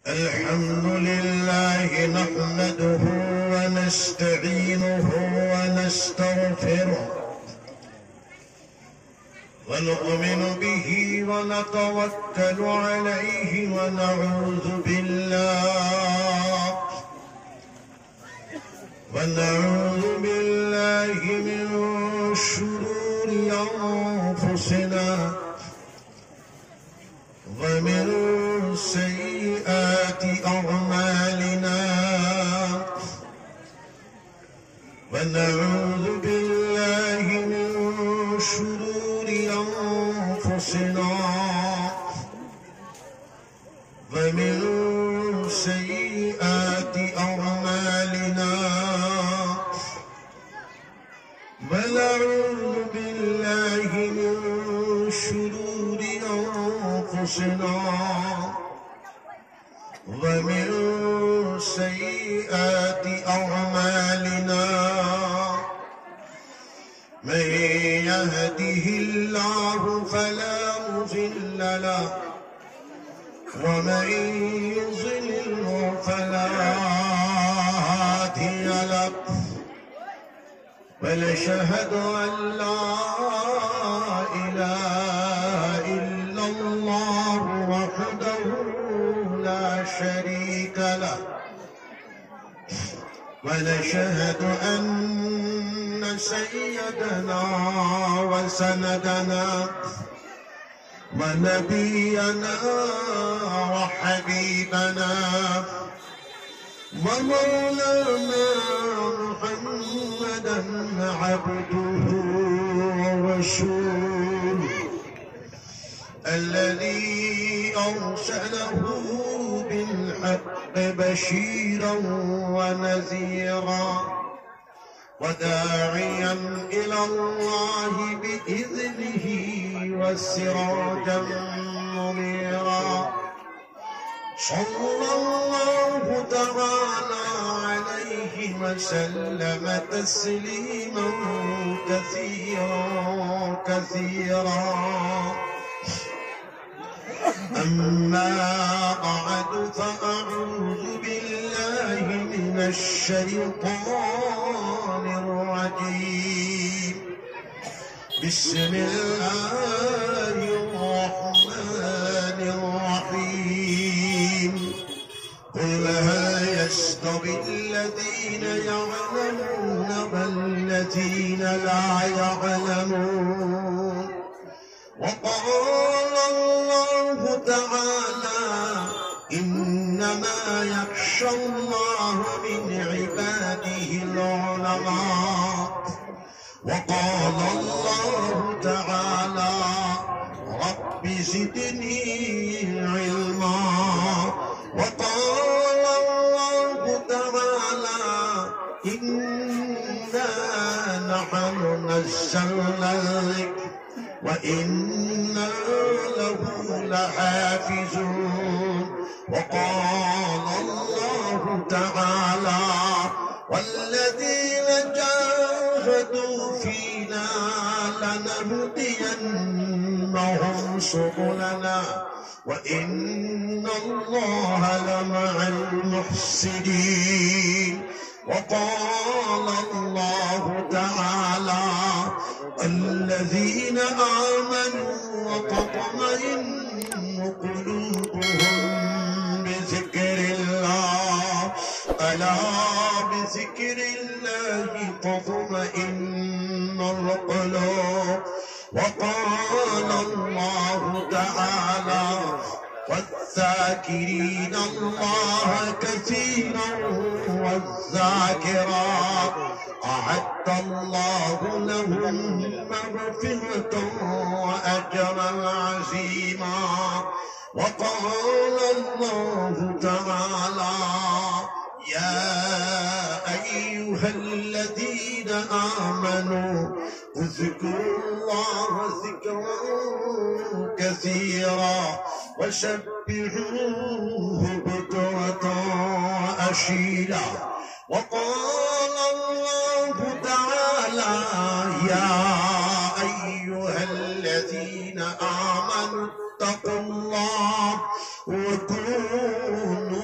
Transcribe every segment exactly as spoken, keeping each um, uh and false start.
الحمد لله نحمده ونستعينه ونستغفره ونؤمن به ونتوكل عليه ونعوذ بالله ونعوذ بالله من شرور أنفسنا ومن سيئات أعمالنا ونعوذ بالله من شرور أنفسنا ومن سيئات أعمالنا ونعوذ بالله من شرور أنفسنا ومن سيئات أعمالنا من يهده الله فلا مضل له ومن يضلل فلا هادي له ونشهد أن لا إله إلا الله وحده لا شريك له ونشهد أن سيدنا وسندنا ونبينا وحبيبنا ومولانا محمدا عبده ورسوله الذي أرسله بالحق بشيرا ونذيرا وداعيا إلى الله بإذنه وسراجا منيرا صلى الله تعالى عليه وسلم تسليما كثيرا كثيرا أما بعد فأعوذ بالله من الشيطان الرجيم بسم الله الرحمن الرحيم قل هل يستوي الذين يعلمون والذين لا يعلمون وقال الله تعالى إنما يخشى الله من عباده العلماء وقال الله تعالى رب زدني علما وقال الله تعالى إنا نحن نزلنا الذكر وإنا له لحافظون وقال الله تعالى والذين جاهدوا فينا لنهدينهم سبلنا وإن الله لمع المحسنين وقال الله تعالى الذين آمنوا وتطمئن قلوبهم بذكر الله ألا بذكر الله تطمئن القلوب وقال الله تعالى والذاكرين الله كثيرا والذاكرات أعد الله لهم مغفرة وأجرا عظيما وقال الله تعالى يا أيها الذين آمنوا اذكروا الله ذكرا كثيرا وسبحوه بكرة وأصيلا وقال الله تعالى يا أيها الذين آمنوا اتقوا الله وكونوا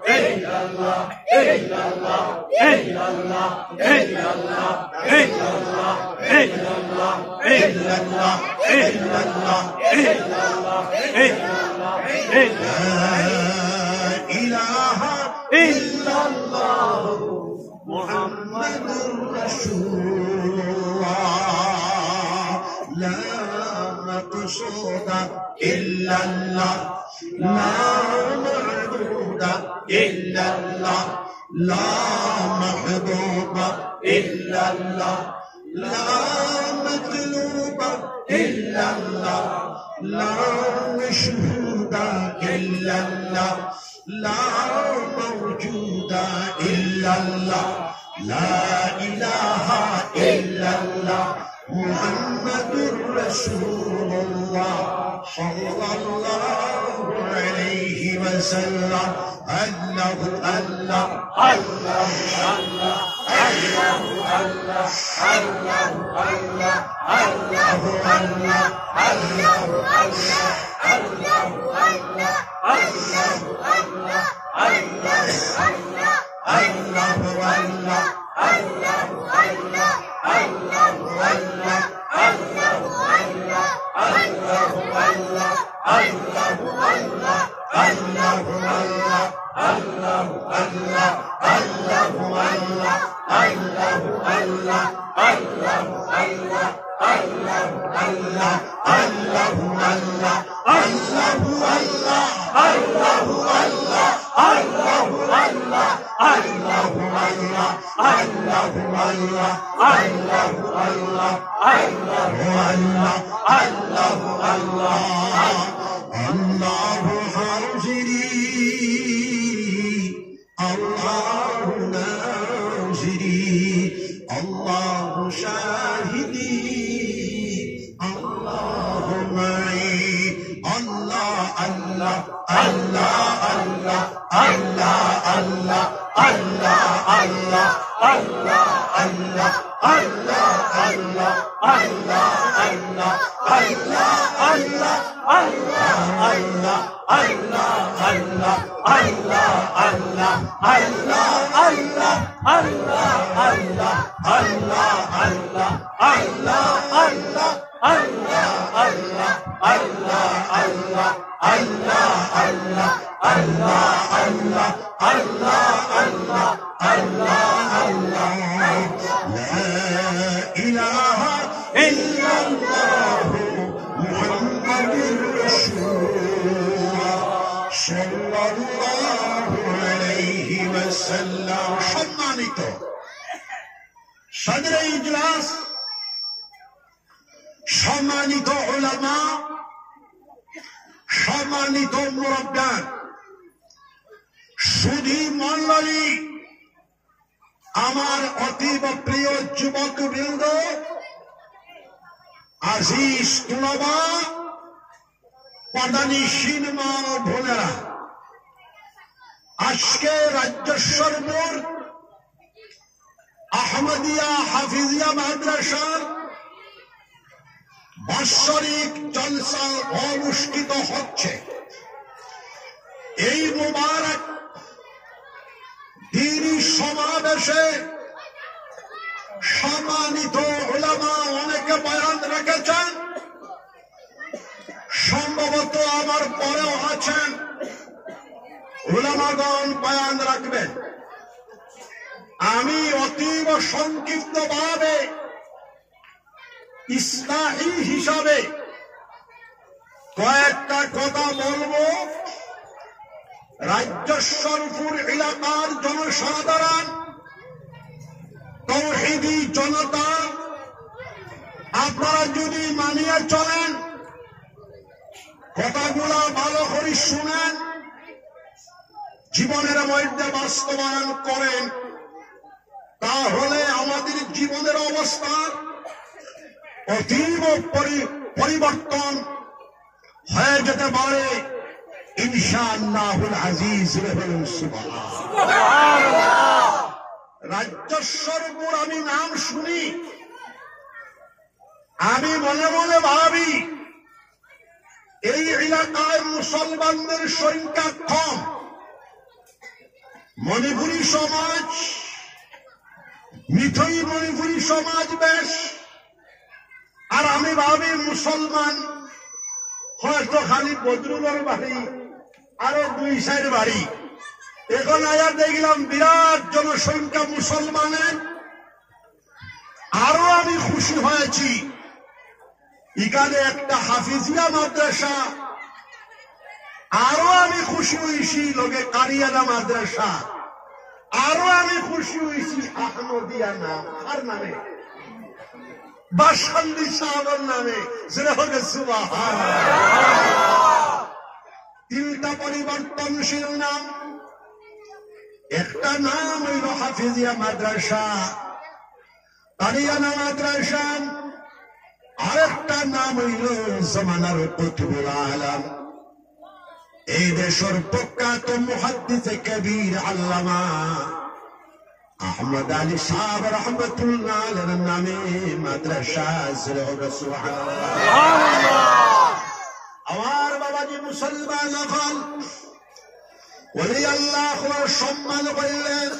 illallah, illallah, illallah, illallah, illallah, illallah, illallah, illallah, illallah, illallah, la ilaha illallah, Muhammadur Rasulullah, la maqsuda illallah, la ma'buda illallah, la mahbuba illallah, la matluba illallah, la mashhuda illallah, la mawjuda illallah, la ilaha illallah, Muhammadur Rasulullah sallallahu alayhi wa sallam. Allah, Allah, Allah, Allah, Allah, Allah, Allah, Allah, Allah, Allah, Allah, Allah, Manipuri সমাজ মিঠই মণিপুরী সমাজ বেশ আর আমি ভাবি মুসলমান হয়তো খালি বদরুলের বাড়ি আরো দুই সাইড বাড়ি এখন আয়ার দেখলাম বিরাট জনসংখ্যা মুসলমানের আরো আমি খুশি হয়েছি এখানে একটা হাফিজিয়া মাদ্রাসা আরো আমি খুশি হয়েছি লোকে কারিয়ানা মাদ্রাসা আরো আমি খুশি হয়েছি আহমদিয়া নাম আর নামে বাসন্দি সাহাবের নামে সেটা হলে সুবহানাল্লাহ তিনটা পরিবর্তনশীল নাম একটা নাম হইল হাফিজিয়া মাদ্রাসা কারিয়ানা মাদ্রাসা আরেকটা নাম হইল জামানার কুতুবুল আলম এই দেশের প্রখ্যাত মুহাদ্দিস কবির আল্লামা আহমদ আলী সাহেব রহমতুল্লাহ আলাইহির নামে মাদ্রাসা সুবহানাল্লাহ আমার বাবাজি মুসলমান হল ওলি আল্লাহ সম্মান করলেন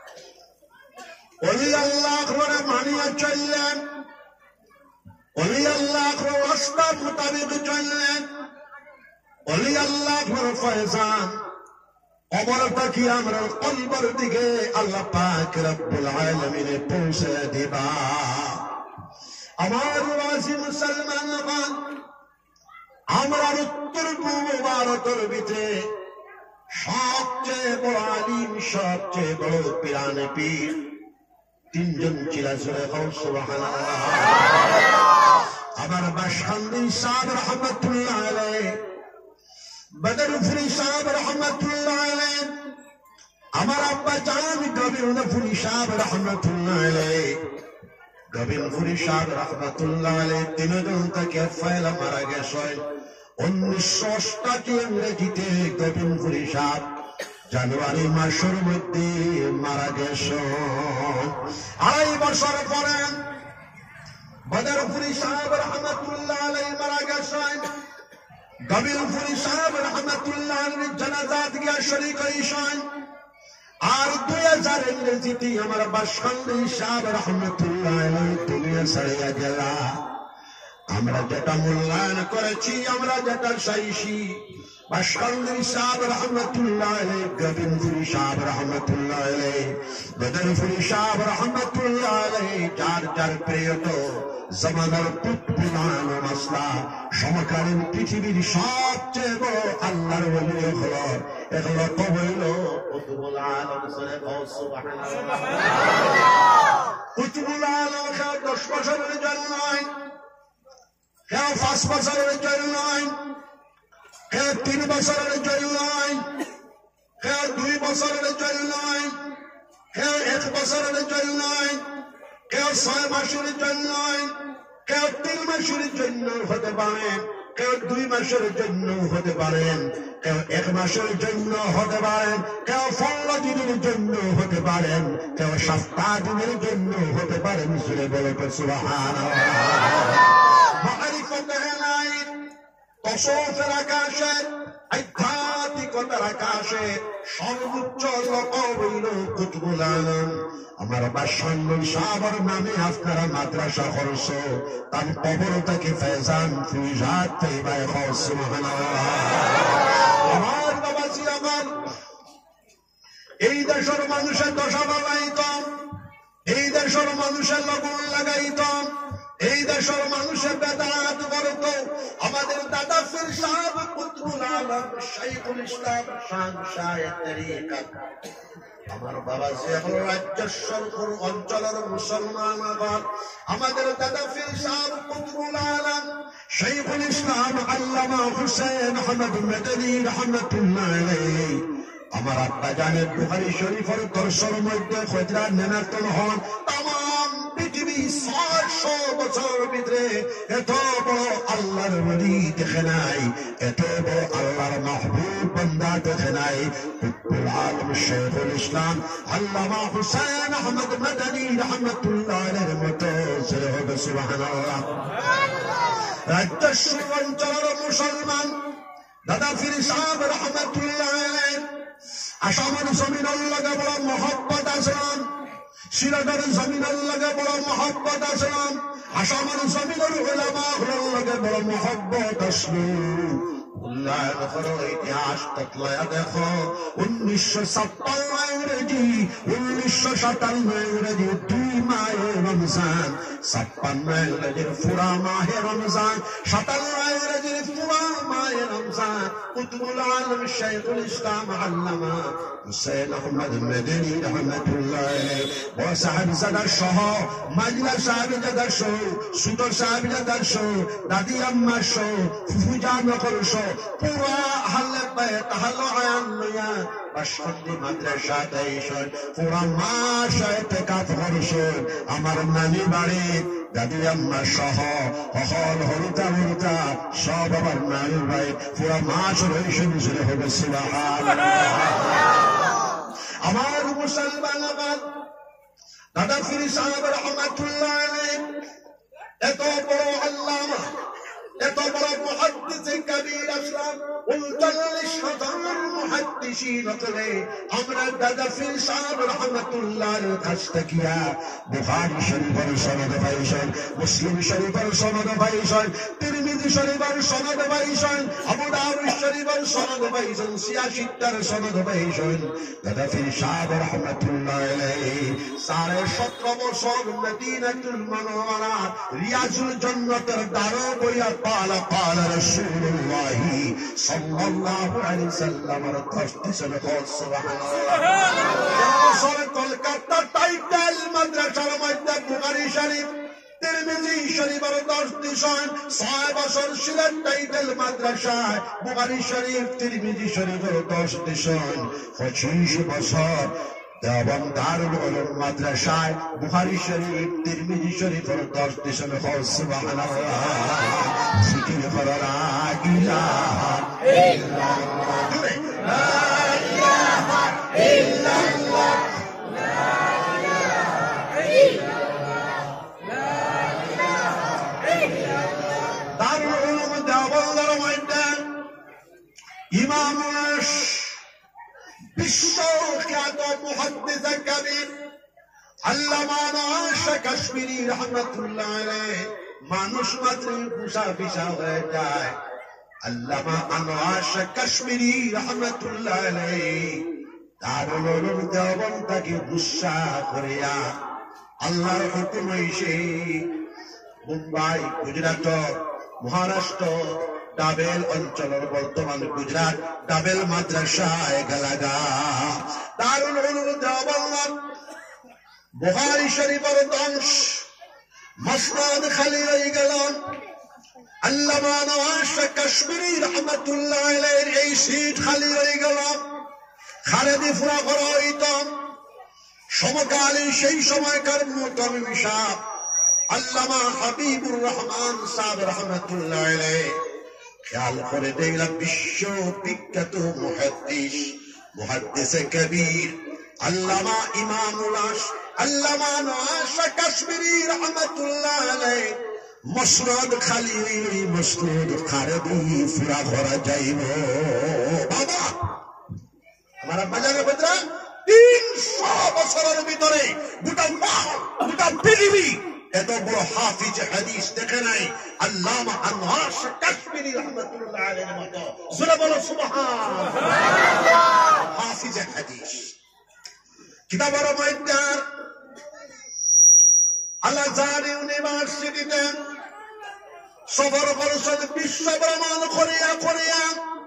ওলি আল্লাহ মানিয়ে চললেন ওলি আল্লাহ রাস্তা মোতাবেক চললেন ওলি আল্লাহ ফয়জান অমরতা কি আমরা কলবর দিকে আল্লাহ পাক রব্বুল আলামিন পৌঁছে দিবা আমার ওয়াজি মুসলমান আমরা উত্তর পূর্ব ভারতের ভিতরে সবচেয়ে বড় আলিম সবচেয়ে বড় পিরান পীর তিনজন ছিল সুবহানাল্লাহ আমার বাসখান্দি সাহেব রহমতুল্লাহ আলাইহি বদরপুরি সাহেব রহমতুল্লাহ আলাইহি আমার আব্বা জান গোবিন্দপুরি সাহেব রহমতুল্লাহ আলাইহি গোবিন্দপুরি সাহেব রহমতুল্লাহ আলাইহি তিনজন থেকে ফেলা মারা গেছে উনিশশো অষ্টাশি ইংরেজিতে গোবিন্দপুরি সাহেব জানুয়ারি মাসের মধ্যে মারা গেছে আড়াই বছর পরে বদরপুরি সাহেব রহমতুল্লাহ আলাইহি মারা গেছেন গোবিন্দপুরি সাহেব রহমতুল্লাহ আলাইহি জানাজাত গিয়া শরীক হইছেন আর দুই হাজার ইংরেজিতে আমার বাসখান্দি সাহেব রহমতুল্লাহ আলাইহি দুনিয়া ছাড়িয়া গেল আমরা যেটা মূল্যায়ন করেছি আমরা যেটা চাইছি বাসখান্দি সাহেব রহমতুল্লাহ আলাইহি গোবিন্দপুরি সাহেব রহমতুল্লাহ আলাইহি বদরপুরি সাহেব রহমতুল্লাহ আলাইহি যার যার প্রিয়ত জামানার কুতুবুল মাসলা সমকালীন পৃথিবীর সবচেয়ে বড় আল্লাহর ওলি হলো এগুলো কবইল কুতুবুল আলম সুবহানাল্লাহ কুতুবুল আলম কেউ দশ বছরের জন্য নয় কেউ পাঁচ বছরের জন্য নয় কেউ তিন বছরের জন্য নয় কেউ দুই বছরের জন্য নয় কেউ এক বছরের জন্য নয় কেউ ছয় মাসের জন্য নয় কেউ তিন মাসের জন্য হতে পারেন কেউ দুই মাসের জন্য হতে পারেন কেউ এক মাসের জন্য হতে পারেন কেউ পনেরো দিনের জন্য হতে পারেন কেউ সপ্তাহ দিনের জন্য হতে পারেন সুরে বলে তসফের আকাশে আধ্যাত্মিকতার আকাশে সর্বোচ্চ লোক হইল কুতুবুল আলম আমার বাসখান্দি সাহেবের নামে আপনারা মাদ্রাসা করছ তার কবর থেকে ফেজান ফিজাত তৈবায় সুবহানাল্লাহ আমার বাবাজি আমার এই দেশের মানুষের দশা বানাইত এই দেশের মানুষের লবণ লাগাইত এই দেশের মানুষের বেদাত করত আমাদের দাদা পীর সাহেব কুতুবুল আলম শাইখুল ইসলাম শাহ শায়েখ তরিকত আমার বাবা এখন রাজ্য সরকার অঞ্চলের মুসলমান আবার আমাদের দাদা পীর সাহেব কুতুবুল আলম শাইখুল ইসলাম আল্লামা হুসাইন আহমদ মাদানী রহমাতুল্লাহ আলাইহি আমার আব্বা জানের বুখারী শরীফের দর্শন মধ্যে খোঁজরা নেনাতন হন তাম পৃথিবী ছয়শো বছর ভিতরে এত বড় আল্লাহর ওলি দেখে নাই এত বড় আল্লাহর মাহবুব বান্দা দেখে নাই কুতুবুল আলম শাইখুল ইসলাম আল্লামা হুসাইন আহমদ মাদানী রহমাতুল্লাহ আলাইহির মতো সুবহানাল্লাহ রাজ্য অঞ্চলের মুসলমান দাদা পীর সাহেব রহমাতুল্লাহ আলাইহি আসামের জমিনের লগে বড় মহব্বত আসলাম, সিলেটের জমিনের লগে বড় মহব্বত আসলাম, আসামের জমিনের উলামা হলের লগে বড় মহব্বত আসলো। উল্লায়ন করো ইতিহাস তৎলয়া দেখো, উনিশশো ছাপ্পান্ন ইংরেজি, উনিশশো সাতান্ন ইংরেজি দুই মাহে রমজান, ছাপ্পান্ন ইংরেজির পুরা মাহে রমজান, সাতান্ন ইংরেজির পুরা মাহে রমজান। কুতুবুল আলম শাইখুল ইসলাম আল্লামা হুসাইন আহমদ মেদিনী রহমাতুল্লাহ আলাইহি বড় সাহেবজাদা সহ, মাজলা সাহেবজাদা সহ, সুদর সাহেবজাদা সহ, দাদি আম্মা সহ, ফুফুজা নকল সহ পুরা আহলে বাইত আহলে আয়ান লইয়া বাসন্তী মাদ্রাসা দেইছেন, পুরা মাস ইতিকাফ করছেন। আমার নানি বাড়ি দাদি আম্মা সহ হল হলুতা হলুতা সব আমার নানি ভাই পুরা মাস রয়েছেন। জুড়ে হবে সুবহানাল্লাহ। আমার মুসলমান আমার দাদা ফিরি সাহেব রহমাতুল্লাহ আলাইহি এত বড় আল্লামা, এত বড় মুহাদ্দিস কবির আসলাম, উনচল্লিশ হাজার মুহাদ্দিসিন হলে আমরা দাদা ফির সাহেব রহমাতুল্লাহর কাছ থেকে বুখারী শরীফের সনদ পাইছেন, মুসলিম শরীফের সনদ পাইছেন, তিরমিজি শরীফের সনদ পাইছেন, আবু দাউদ শরীফের সনদ পাইছেন, সিয়াসিত্তার সনদ পাইছেন। দাদা ফির সাহেব রহমাতুল্লাহ আলাইহি সাড়ে সতেরো বছর মদিনাতুল মুনাওয়ারা রিয়াজুল জান্নাতের দ্বারে বইয়া قال قال رسول الله صلى الله عليه وسلم رتشتسن قول سبحان الله وصلت الكتة تايتل مدرسة المجد بخاري شريف তিরমিজি শরীফের দশ দিশন ছয় বছর ছিলেন টাইটেল মাদ্রাসায়, বুখারী শরীফ তিরমিজি শরীফের দশ দিশন পঁচিশ বছর দেওবন্দ দারুল উলুম মাদ্রাসায়, বুখারী শরীফ তিরমিজি শরীফের দশ দিশন কও সুবহানাল্লাহ। জিকির করো লা ইলাহা ইল্লাল্লাহ, লা ইলাহা ইল্লাল্লাহ, লা ইলাহা ইল্লাল্লাহ, লা ইলাহা ইল্লাল্লাহ। দারুল উলুম দেওবন্দের মধ্যে ইমাম বিশ্বখ্যাত মুহাদ্দিস কবির আল্লামা নওয়াজ কাশ্মীরি রহমাতুল্লাহ আলাইহি মানুষ মাত্র গুসা বিশা হয়ে যায়। আল্লামা নওয়াজ কাশ্মীরি রহমাতুল্লাহ আলাইহি দারুল উলুম দেওবন্দ থেকে গুসা করিয়া আল্লাহর হুকুম হইছে মুম্বাই, গুজরাট, মহারাষ্ট্র, ডাবেল অঞ্চলের বর্তমান গুজরাট ডাবেল মাদ্রাসায় গেলাগা। দারুল উলুম দেওবন্দ বুখারী শরীফের ধ্বংস, মসনদ খালি হয়ে গেল। আল্লামা নওয়াজ কাশ্মীরি রহমাতুল্লাহ আলাইহির এই সিট খালি হয়ে গেল, খালেদি ফুরা করা হইত। সমকালীন সেই সময়কার মুহতামিম সাহেব আল্লামা হাবিবুর রহমান সাহেব রহমাতুল্লাহ আলাইহি খেয়াল করে দেখলাম বিশ্ব বিখ্যাত মুহাদ্দিস মুহাদ্দিসে কবির আল্লামা ইমামুল আশ আল্লামা নওয়াজ কাশ্মীরি রহমাতুল্লাহ আলাইহি মসনদ খালি মসনদ খারেদি ফুরা করা যাইব। বাবা আমার বাজারে বদরা তিনশো বছরের ভিতরে গোটা গোটা পৃথিবী এত বড় হাফিজ হাদিস দেখে নাই আল্লামা নওয়াজ কাশ্মীরি রহমাতুল্লাহ আলাইহির মতো। জোরে বলো সুবহানাল্লাহ। হাফিজ হাদিস কিতাবের মধ্যে আল আজহার ইউনিভার্সিটিতে সফর করেছেন, বিশ্ব ভ্রমণ করিয়া করিয়া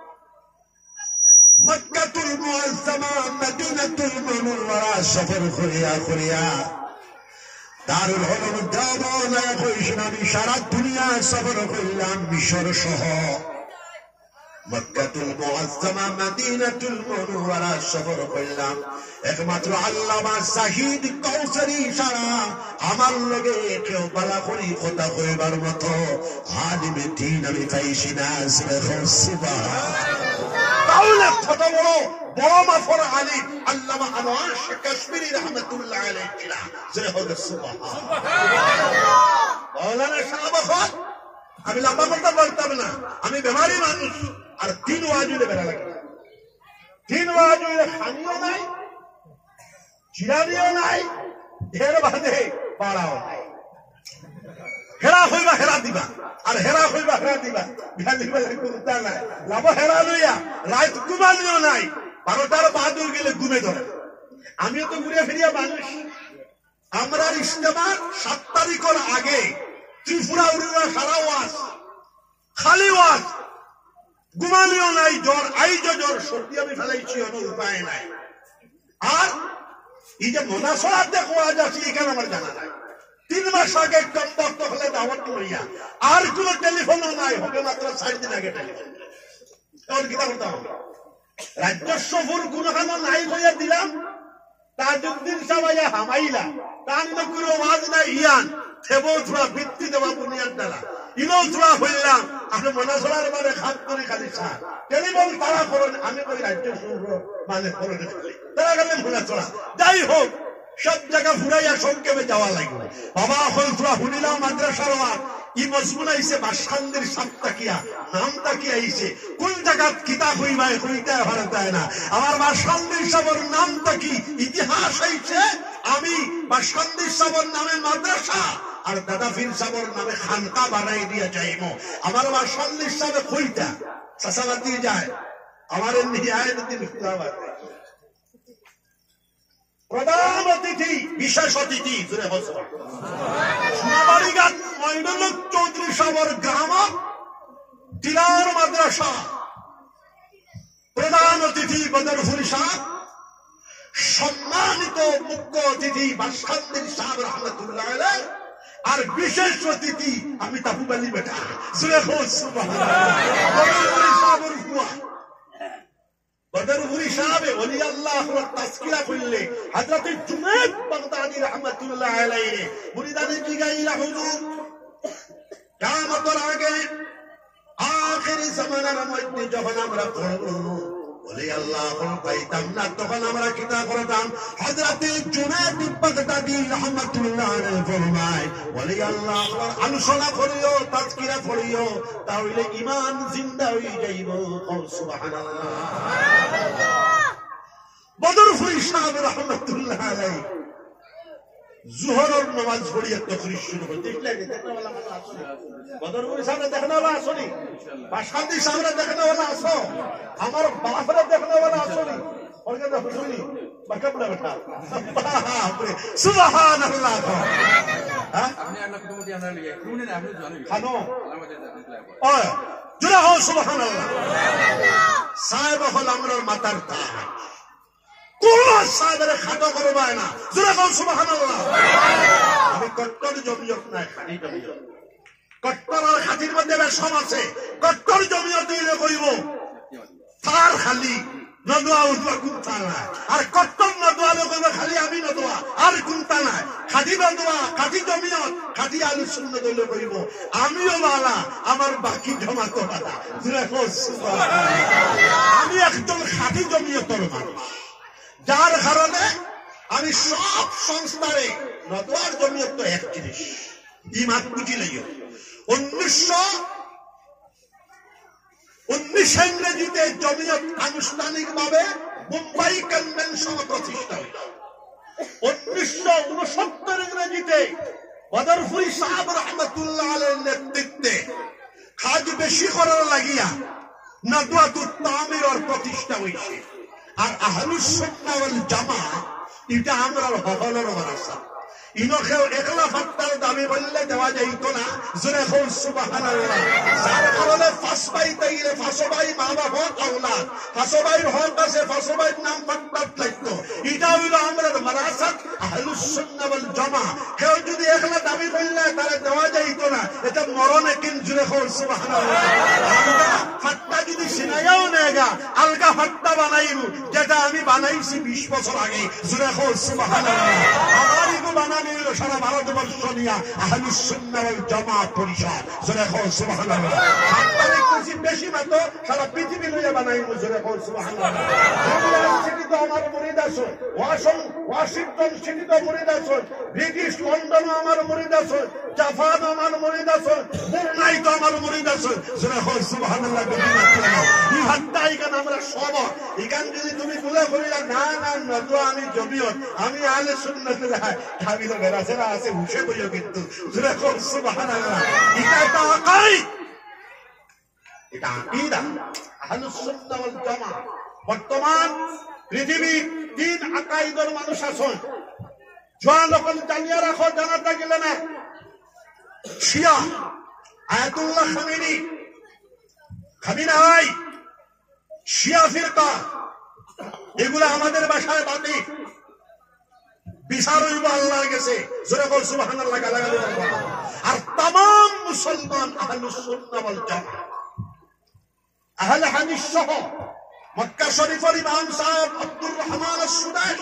মক্কাতুল মুআজ্জামা মদিনাতুল মুনাওয়ারা সফর করিয়া করিয়া দারুল উলুম দেওবন্দ কইছেন আমি সারা দুনিয়া সফর করলাম, মিশর সহ মক্কাতুল মুআজ্জামা মদিনাতুল মুনাওয়ারা সফর করলাম। একমাত্র আল্লামা শাহিদ কাউসারি ছাড়া আমার লগে কেউ বালা করি কথা কইবার মতো আলিমে দ্বীন আমি পাইছি না। তাহলে কত বড় বড় মাফর আলিম আল্লামা নওয়াজ কাশ্মীরি রহমাতুল্লাহ আলাইহি ছিলেন। জোরে বলো সুবহানাল্লাহ। মাওলানা সাহেব আমি লম্বা করতে পারতাম না, আমি বেমারি মানুষ আর দিন ওয়াজিবে বেড়া লাগে। তিন মাস হইলে খানিও নাই, জিরানিও নাই, এর বাদে পাড়াও নাই। হেরা হইবা হেরা দিবা, আর হেরা হইবা হেরা দিবা, হেরা দিবা কোনটা নাই। লাভ হেরা লইয়া রাত ঘুমানিও নাই, বারোটার বাহাদুর গেলে ঘুমে ধরে। আমিও তো ঘুরে ফিরিয়া মানুষ। আমরা ইস্তেমার সাত তারিখের আগে ত্রিপুরা উড়িয়া সারা ওয়াজ, খালি ওয়াজ, ঘুমানিও নাই, জ্বর আইজ জ্বর, সর্দি আমি ফেলাইছি, অন্য উপায় নাই। আর এই যে মোনাসরাতে ওয়াজ আছে এখানে আমার জানা নাই। তিন মাস আগে কমবক্ত হলে দাওয়াত লইয়া, আর কোন টেলিফোনও নাই, হবে মাত্র চার দিন আগে টেলিফোন। তখন কিতা করতাম, রাজ্যসভর কোনখানে নাই হইয়া দিলাম, তাজউদ্দিন সাবাইয়া হামাইলা, তার নকুরো ওয়াজ নাই ইয়ান, থেবো থোড়া ভিত্তি দেওয়া বুনিয়াদ ডালা, ইনও থোড়া হইলাম, আপনি মোনাসরার মানে খাত করে খালি সার। টেলিফোন তারা করেন, আমি কই রাজ্যসভর মানে করেন খালি, তারা গেলে মোনাসরা। যাই হোক, সব জায়গা ফুরাইয়া সংক্ষেপে যাওয়া লাগবে। বাবা হল তোরা শুনিলাম মাদ্রাসার ওয়াজ, ই মজমুন আইছে বাসখান্দের সাপ তাকিয়া, নাম তাকিয়া আইছে, কোন জায়গাত কিতাব হইবাই হইতে ভারতায় না। আমার বাসখান্দের সাবর নাম তাকি ইতিহাস আইছে, আমি বাসখান্দের সাবর নামে মাদ্রাসা আর দাদা ফির সাবর নামে খানকা বানাই দিয়া যাইব। আমার বাসখান্দের সাবে কইতা চাষাবাদ যায়, আমার নিয়ে আয় দিন প্রধান অতিথি, বিশেষ অতিথি সোনাবাড়িঘাট মইনুল চৌধুরী সাবর গ্রাম টিলার মাদ্রাসা প্রধান অতিথি বদরপুর সাহেব, সম্মানিত মুখ্য অতিথি বাসখান্দির সাহেব রহমতুল্লাহ আলাইহি, আর বিশেষ অতিথি আমি তাবুব আলী বেটা বদরপুরি সাহেবে ওলি আল্লাহ তাসকিরা করলে হযরত জুনায়েদ বাগদাদি রাহমাতুল্লাহ আলাইহি মুরিদানে জিগাইলা হুজুর কিয়ামতের আগে আখিরি জামানার মধ্যে যখন আমরা পড়ব ওলি আল্লাহ পাইতাম না, তখন আমরা কিতা করতাম। হযরত জুনায়েদ বাগদাদি রাহমাতুল্লাহ আলাইহি ফরমায় ওলি আল্লাহ আলোচনা করিও, তাসকিরা করিও, তাহলে ঈমান জিন্দা হয়ে যাইব। সুবহানাল্লাহ। বদরপুরি সাহেব রহমতুল্লাহ আলাইহি জোহরের নামাজ পড়িয়া তকরির শুরু করে দেখলেন। বদরপুরি সাহেব দেখনা ওলা আসনি, বাসখান্দি সাহেব দেখনা ওলা আসো, আমার বাপরে দেখনা ওলা আসনি, ওরকে দেখো শুনি বাকাবড়া বেটা। সুবহানাল্লাহ। হ্যাঁ আপনি আল্লাহ কুতুমতি আনা লিয়ে শুনে না, আপনি জানেন খানো ওই জোরে হো সুবহানাল্লাহ। সাহেব হল আমরার মাতার তাজ, কোন সাহেবের খাটো করবায় না, জোরে বল সুবহানাল্লাহ। আমি কট্টর জমিয়ত নাই, খালি জমিয়ত। কট্টর আর খাতির মধ্যে বেশম আছে। কট্টর জমিয়ত দিলে কইব তার খালি নদুয়া উঠবা কুন্তা নাই, আর কট্টর নদুয়া কইব খালি আমি নদুয়া আর কুন্তা নাই। খাটি নদুয়া, খাটি জমিয়ত, খাটি আলু সুন্নাত দিলে কইব আমিও বালা, আমার বাকি জমাত বালা। জোরে বল সুবহানাল্লাহ। আমি একজন খাটি জমিয়তের মানুষ, যার কারণে আমি সব সংস্থারে নদুয়ার জমিয়ত তো এক জিনিস ইমাত বুঝি লাগিও। উনিশশো উনিশ ইংরেজিতে জমিয়ত আনুষ্ঠানিক ভাবে মুম্বাই কনভেনশন প্রতিষ্ঠা হয়েছে। উনিশশো উনসত্তর ইংরেজিতে বদরপুরি সাহেব রহমতুল্লাহ আলাইহির নেতৃত্বে কাজ বেশি করার লাগিয়া নদওয়াতুত তামির প্রতিষ্ঠা হয়েছে। আর আহলুস সুন্নাহ ওয়াল জামাত এটা আমরা হলের মাদ্রাসা। ইনকেও একলা ফাত্তার দাবি বললে দেওয়া যাইত না, জোরে বল সুবহানাল্লাহ। যার কারণে ফাঁসবাই তাইলে ফাঁসবাই মা বাবার আওলাদ, ফাঁসবাইর হক আছে, ফাঁসবাইর নাম ফাত্তার থাকতো। এটা হইল আমরা মাদ্রাসা আহলুস সুন্নাহ ওয়াল জামাত। কেউ যদি একলা দাবি করলে তারে দেওয়া যাইত না, এটা মরণে কিন জোরে বল সুবহানাল্লাহ। আলগা ফাত্তা যদি সিনাইয়াও নেগা, আলগা ফাত্তা বানাইব, যেটা আমি বানাইছি বিশ বছর আগে। জোরে বল সুবহানাল্লাহ। আমারই গো বানা মানে হলো সারা ভারতবর্ষ নিয়ে আহলুস সুন্নাহ ওয়াল জামাত পরিষদ। জোরে কও সুবহানাল্লাহ। সাত তারিখ বেশি বেশি মত সারা পৃথিবী লইয়া বানাই জোরে কও সুবহানাল্লাহ। নিউইয়র্ক সিটি তো আমার মুরিদ আছে, ওয়াশিংটন সিটি তো মুরিদ আছে, ব্রিটিশ লন্ডন আমার মুরিদ আছে, জাপান আমার মুরিদ আছে, মুম্বাই তো আমার মুরিদ আছে। জোরে কও সুবহানাল্লাহ। এই হাতটা এখানে আমরা সব এখান যদি তুমি বলে বলিলা না না না তো আমি জমিয়ত আমি আহলে সুন্নাত খাবিল বেরাসেরা আছে হুশে বইও কিন্তু জোরে কও সুবহানাল্লাহ। এটা একটা আকাইদ, এটা আকীদা আহলুস সুন্নাহ ওয়াল জামাত। বর্তমান পৃথিবী তিন আকাইদের মানুষ আছেন, জোয়ান লোকল জানিয়ে রাখো জানাতে গেলে না। শিয়া আয়াতুল্লাহ খামেনি খামিনাই শিয়া ফিরকা এগুলো আমাদের বাসায় বাতি বিচার হইব আল্লাহর কাছে। জোরে বল সুবহানাল্লাহ। গালাগালি বলবো। আর तमाम মুসলমান আহলুস সুন্নাহ ওয়াল জামাত আহলে হাদিস সহ মক্কা শরীফের ইমাম সাহেব আব্দুর রহমান আস-সুদাইস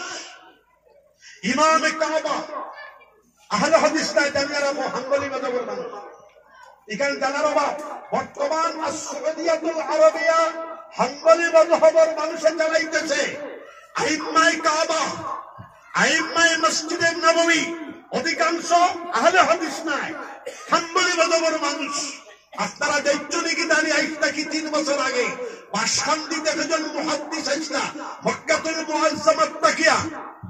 ইমাম কাবা আহলে হাদিস নাই জানিয়ে রাখো হাম্বলি মাযহাবের মানুষ এখানে জানার অভাব। বর্তমান আস-সৌদিয়াতুল আরবিয়া হাম্বলি মাযহাবের মানুষে চালাইতেছে। আইম্মায়ে কাবা আইম্মায়ে মসজিদে নববী অধিকাংশ আহলে হাদিস নাই, হাম্বলি মাযহাবের মানুষ। আপনারা দেখছো নাকি দাঁড়িয়ে আইসটা কি তিন বছর আগে বাসখান্দি একজন মুহাদ্দিস আইসটা মক্কাতুল মুআজ্জামাত তাকিয়া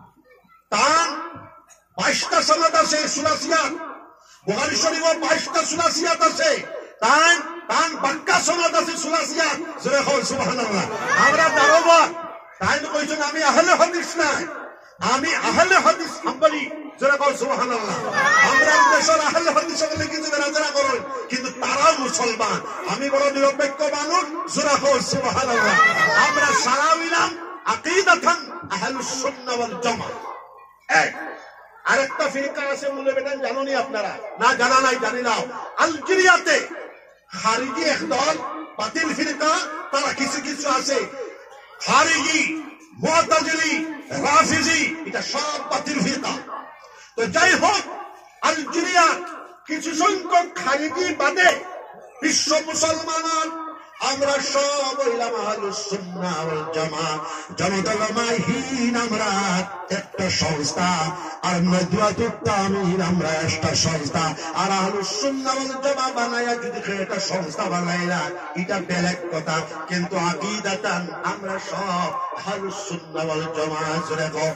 তার বাইশটা সনদ আছে সুলাসিয়াত, বুখারী শরীফে বাইশটা সুলাসিয়াত আছে, তার তার বাক্কা সনদ আছে সুলাসিয়াত। জোরে কও সুবহানাল্লাহ। আমরা দারোবা তাই কইছেন আমি আহলে হাদিস নাই, আমি আহলে হাদিস হাম্বলি। জোরে কও সুবহানাল্লাহ। আমরা দেশের আহলে হাদিস বলে কিছু বেরাজারা করেন কিন্তু তারাও মুসলমান। আমি বড় নিরপেক্ষ মানুষ। জোরে কও সুবহানাল্লাহ। আমরা সারা হইলাম আকীদাতান আহলুস সুন্নাহ ওয়াল জামাত। এক আরেকটা ফিরকা আছে বলে বেটান জানোনি আপনারা? না জানা নাই, জানি নাও। আলজেরিয়াতে খারিজি একদল বাতিল ফিরকা, তারা কিছু কিছু আছে খারিজি মুআতাজিলি রাফিজি, এটা সব বাতিল ফিরকা। তো যাই হোক আলজেরিয়া কিছু সংখ্যক খারিজি বাদে বিশ্ব মুসলমান আমরা সব হইলাম আহলুস সুন্নাহ ওয়াল জামাত। জামাতুল উলামায়ে আমরা একটা সংস্থা, আর নদওয়াতুত তামির আমরা একটা সংস্থা। আর আহলুস সুন্নাহ ওয়াল জামাত বানায়া যদি একটা সংস্থা বানাইলা এটা বেলেগ কথা, কিন্তু আকীদাতান আমরা সব আহলুস সুন্নাহ ওয়াল জামাত। জোরে কও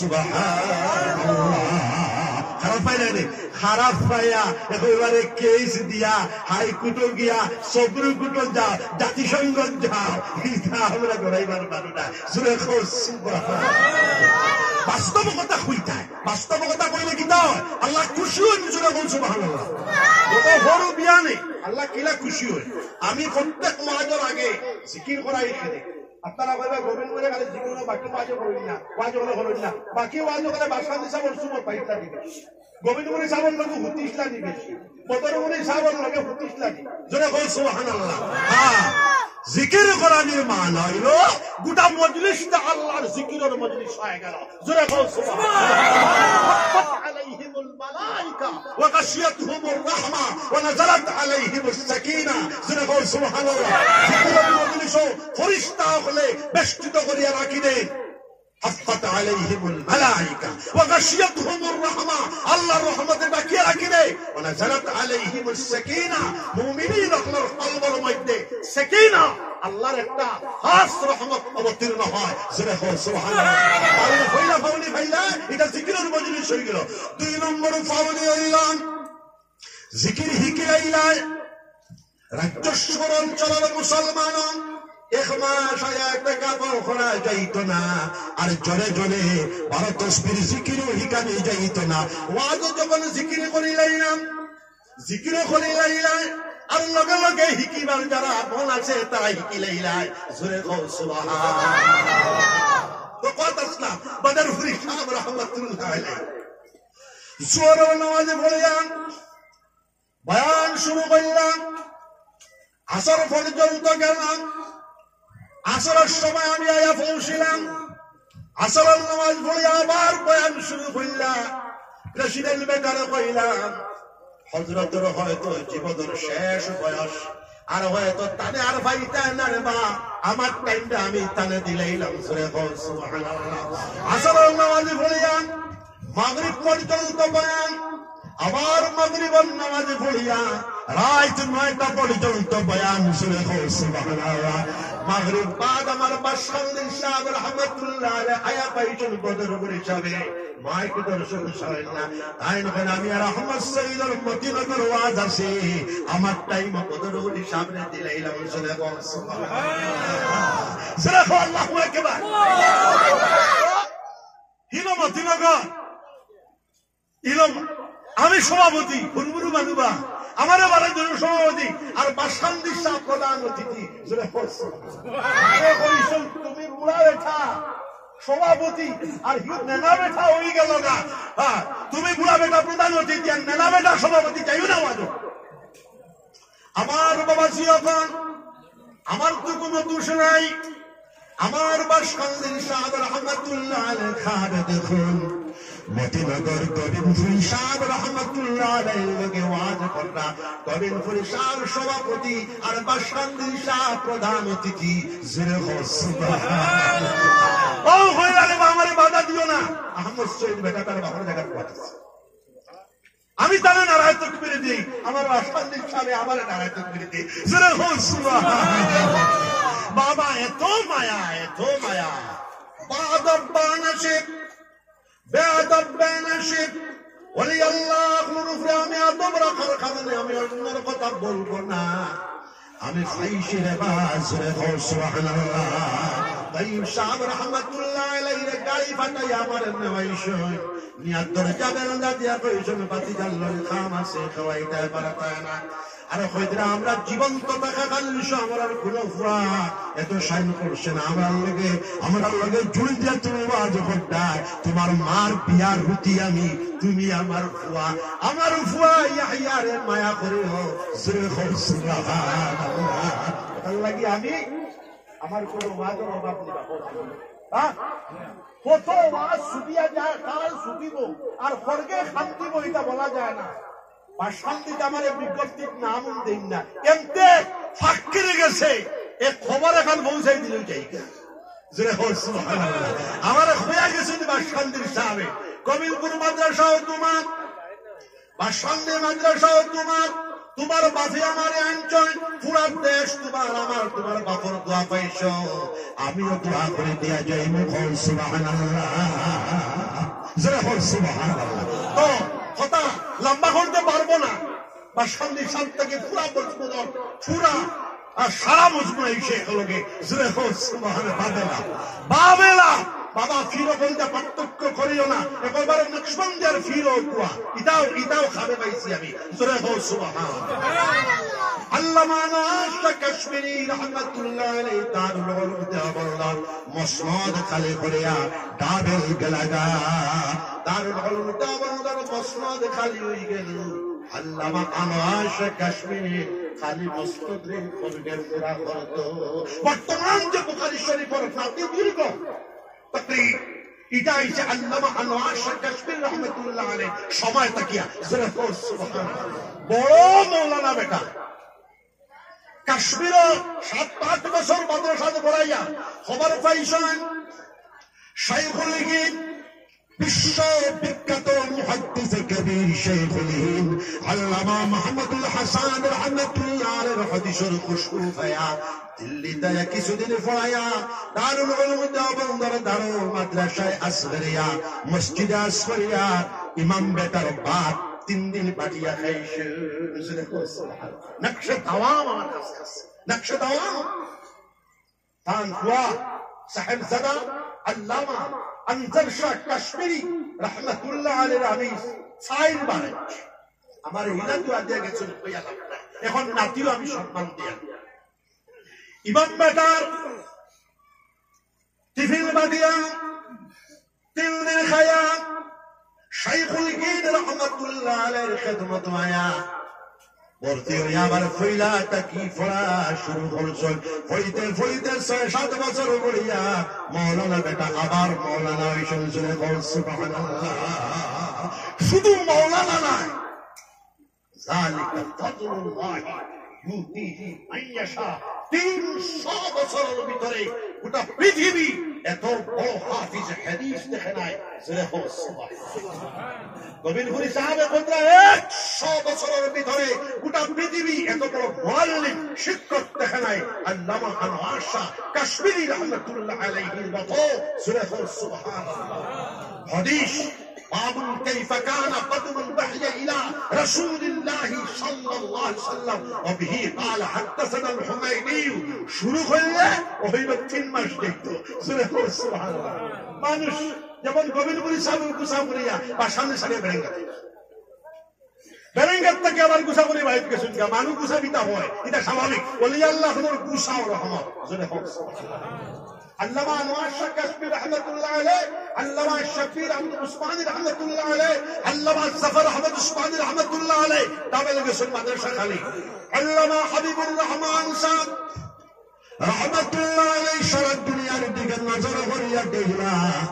সুবহানাল্লাহ। খারাপ পাইলে রে, খারাপ পাইয়া একেবারে কেস দিয়া হাইকোর্টে গিয়া সুপ্রিমকোর্টে যাও, জাতিসংঘ যাও, এটা আমরা গড়াইবার পারো না। জোরে কও সুবহানাল্লাহ। বাস্তবতা কইতায়, বাস্তবতা কইলে কি দাও আল্লাহ খুশি হন। জোরে কও সুবহানাল্লাহ। ওটা বড় বিয়ানে আল্লাহ কিলা খুশি হয়। আমি প্রত্যেক ওয়াজের আগে জিকির করাই এখানে আপনারা কইবা গোবিন্দ বলে খালি জিকির বাকি ওয়াজ করেন না, ওয়াজ হলে করেন না, বাকি ওয়াজ করে বাসা দিশা বলছুম পাইতা দিবে। গোবিন্দ বলে সাবন লগে হুতিসলা দিবে, বদর বলে সাবন লগে হুতিসলা দিবে। জোরে কও সুবহানাল্লাহ। হ্যাঁ জিকির করার মানে হইল গোটা মজলিসটা আল্লাহর জিকিরের মজলিস হয়ে গেল। জোরে কও সুবহানাল্লাহ। আলাইহিমুল মালায়েকা ওয়া গাশিয়াতুহুমুর রাহমা ওয়া নাযালাত আলাইহিমুস সাকিনা। জোরে কও সুবহানাল্লাহ। জিকিরের মজলিসও ফেরেশতা হলে বেষ্টিত করিয়া রাখিবে। হাফাত আলাইহিমুল মালায়েকা ওয়া গাশিয়াতুহুমুর রাহমা, আল্লাহর রহমতে ডাকিয়ে রাখিবে। ওয়া নাযালাত আলাইহিমুস সাকিনা, মুমিনিন আল্লাহর কলবের মধ্যে সাকিনা আল্লাহর একটা খাস রহমত অবতীর্ণ হয়। জোরে কও সুবহানাল্লাহ। আর হইলা ফাউলি ভাইলা এটা জিকিরের মজলিস হয়ে গেল। দুই নম্বর ফাউলি হইলাম জিকির হিকিরাইলাই রাজ্যস্বর অঞ্চলের মুসলমান এক মাস হয় একটা কাপড় খোলা যাইত না, আর জনে জনে বারো তসবির জিকিরও হিকানি যাইত না। ওয়াজ যখন জিকির করি লাইলাম, জিকিরও করি লাইলাই, আর লগে লগে হিকিবার যারা আপন আছে তারা হিকি লাইলাই। জোরে কও সুবহানাল্লাহ। তো কত আসলাম বদরপুরি সাহেব রাহমাতুল্লাহ আলাইহি জোর নামাজে পড়লাম, বয়ান শুরু করলাম, আসর পর্যন্ত গেলাম। আসরের সময় আমি আয়া পৌঁছিলাম, আসরের নামাজ পড়ে আবার বয়ান শুরু করলাম। প্রেসিডেন্ট বেটারে কইলাম হযরতের হয়তো জীবনের শেষ বয়স আর হয়তো তানে আর ভাইটা না রে বা আমার টাইমটা আমি তানে দিলাইলাম সুরে বল সুবহানাল্লাহ আসরের নামাজ পড়িয়াম মাগরিব পর্যন্ত বয়ান আবার মাগরিবের নামাজ পড়িয়া রাত নয়টা পর্যন্ত বয়ান সুরে বল সুবহানাল্লাহ মাগরিব বাদ আমার বাশখালী সাহেব রাহমাতুল্লাহ আলাইহি আয়া পাইছেন বদর করে যাবে মাইক দর্শক শোনেন না আইন কোন আমি আর আহমদ সঈদের মদিনার ওয়াজ আছে আমার টাইম বদরুল সামনে দিলাইলাম সুরে বল সুবহানাল্লাহ সুরে আল্লাহু আকবার হিলো মদিনাগর ইলম আমি সভাপতি ফুরফুরু মানুবা আমার বাড়ির জন্য সভাপতি আর বাসখালী সাহেব প্রধান অতিথি সুরে বল সুবহানাল্লাহ তুমি বুড়া বেটা সভাপতি আর নেনা বেটা হয়ে গেল না তুমি বুড়া বেটা প্রধান অতিথি আর নেনা বেটা সভাপতি চাইও না ওয়াজ আমার বাবা জিয়াফান আমার তো কোনো দোষ নাই আমার বাসখালী সাহেব রহমাতুল্লাহ আলাইহি খাবে দেখুন মতিনগর গোবিন্দপুরী সাহেব রহমাতুল্লাহ আলাইহি লগে ওয়াজ করলা গোবিন্দপুরী সাহেব সভাপতি আর বাসখালী সাহেব প্রধান অতিথি জুরে সুবহানাল্লাহ ও হইলালে আমারে বাধা দিও না আহমদ সঈদ বেটা তার বাবার জায়গা পাঠাছে আমি তারে নারায় তাকবীর দেই আমার বাসখালী সাহেব আমারে নারায় তাকবীর দেই জুরে সুবহানাল্লাহ বাবা এত মায়া এত মায়া বাদব বানাশিব বেয়াদব বানাশিব ওলি আল্লাহ নুরুফে আমি আদব রাখার কারণে আমি অন্যের কথা বলবো না আমি ফাইশি রেবাজ রে সুবহানাল্লাহ তাইব সাহেব রহমাতুল্লাহ আলাইহি গাড়ি ফাটাই আমার নেওয়াইছই নিয়াত ধরে যাবেন না দিয়া কইছন বাতি জাল্লল খাম আছে খাওয়াইতে পারতায় না আর হয়তো আমরা জীবন্ত থাকা কালীন আমার কোনো ফুয়া এত সাইন করছে না আমার লগে আমার লগে জুড়ে দিয়া তুমি ওয়াজ করতা তোমার মার বিয়ার হতি আমি তুমি আমার ফুয়া আমার ফুয়া ইয়াহিয়া রে মায়া করে হো সুরে সুবহানাল্লাহ তার লাগি আমি আমার কোনো ওয়াজের অভাব নেই হ্যাঁ কত ওয়াজ সুবিয়া যায় কাল সুবিব আর স্বর্গে শান্তি বইটা বলা যায় না বা শান্তিতে আমার বিজ্ঞপ্তির নাম দিন না এমতে ফাঁকিরে গেছে এ খবর এখন পৌঁছাই দিল জায়গা জোরে হল সুবহানাল্লাহ আমার হইয়া গেছে বা শান্তির সাহেব কবিলপুর মাদ্রাসা তোমার বা সন্ধ্যে মাদ্রাসা তোমার তোমার বাপে আমার অঞ্চল পুরা দেশ তোমার আমার তোমার বাপর দোয়া পাইছ আমিও দোয়া করে দিয়া যাই মুখল সুবহানাল্লাহ জোরে হল সুবহানাল্লাহ তো কথা লম্বা করতে পারবো না বা সন্ধি সাত থেকে পুরা মজবুত পুরা আর সারা মজবুত এসে লোকে জুড়ে বাবেলা বাবেলা বাবা ফিরো বলতে পার্থক্য করিও না একবার নকশবন্দের ফিরো কুয়া ইটাও ইটাও খাবে পাইছি আমি জুড়ে হোক সুবহানাল্লাহ আল্লামা নাশা কাশ্মীরি রহমাতুল্লাহ আলাইহি দারুল উলুম দেওবন্দ মসনদ খালি করিয়া ডাবেল গলাগা দারুল উলুম দেওবন্দের মসনদ খালি হয়ে গেল আল্লামা নাশা কাশ্মীরি খালি মুস্তাদরিক ফরগের পুরা করতো বর্তমান যে বুখারী শরীফের ফাতি দীর্ঘ তাকরীর এটা হইছে আল্লামা নাশা কাশ্মীরি রহমাতুল্লাহ আলাইহি সময় তাকিয়া জোরে পড় সুবহানাল্লাহ বড় মাওলানা বেটা কাশ্মীর সাত আট বছর মাদ্রাসাতে পড়াইয়া খবর পাইছেন শাইখুল হিন্দ বিশ্ব বিখ্যাত মুহাদ্দিস কবির শাইখুল হিন্দ আল্লামা মুহাম্মদুল হাসান রহমাতুল্লাহ আলাইহি হাদিসের খুশবু ফায়া দিল্লিতে কিছুদিন পড়াইয়া দারুল উলুম দেওবন্দের দারুল মাদ্রাসায় আসগরিয়া মসজিদে আসগরিয়া ইমাম বেটার বাপ তিন দিন পাঠিয়া খাইছে নকশে তাওয়াম আমার কাছে আছে নকশে তাওয়াম তান হুয়া সাহেব জাদা আল্লামা আনজার শাহ কাশ্মীরি রহমাতুল্লাহ আলাইহি আমি সাইল বানাই আমার হিলা তো আদিয়া গেছে কইয়া লাভ নাই এখন নাতিও আমি সম্মান দিয়া ইমাম বেটার টিফিন বাদিয়া তিন দিন খায়া শাইখুল হিন্দ রহমাতুল্লাহ আলাইহির খিদমত আয়া ভর্তি হইয়া আবার ফইলা তাকি পড়া শুরু করছেন ফইতে ফইতে ছয় সাত বছর পড়িয়া মাওলানা বেটা আবার মাওলানা হইছেন সুবহানাল্লাহ শুধু মাওলানা নয়, যালিকা ফাদলুল্লাহ ইউতিহি মান ইয়াশা। তিনশো বছরের ভিতরে গোটা পৃথিবী এত বড় হাফিজ হাদিস দেখে নাই। গোবিন্দপুরী সাহেব বলতে একশো বছরের ভিতরে গোটা পৃথিবী এত বড় মুআল্লিম শিক্ষক দেখে নাই। আল্লামা আনোয়ার শাহ কাশ্মীরি রহমাতুল্লাহ আলাইহির মতো। সুবহানাল্লাহ। হাদিস باب كيف كان قدم الوحي الى رسول الله صلى الله عليه وسلم وبه قال حدثنا الحميدي শুরু হইলে ওইটা তিন মাস দেখতো। সুবহানাল্লাহ। মানুষ যেমন গোবিন্দপুরী সাহেব গুসা করিয়া বা সামনে সামনে বেরেঙ্গা বেরেঙ্গার থেকে আবার গুসা করি বাইরে গেছেন গা মানুষ গুসা দিতা হয়, এটা স্বাভাবিক। বলি আল্লাহ তোমার গুসা ও রহমত। আল্লামা আনোয়ার শাহ কাশ্মীর রহমাতুল্লাহ আলাইহি, আল্লামা শফির আহমদ উসমানী রহমাতুল্লাহ আলাইহি, আল্লামা জাফর আহমদ উসমানী রহমাতুল্লাহ আলাইহি তাবেল গেছেন মাদ্রাসা খালি। আল্লামা হাবিবুর রহমান সাহেব রহমাতুল্লাহ আলাইহি সারা দুনিয়ার দিকে নজর করিয়া দেখলা।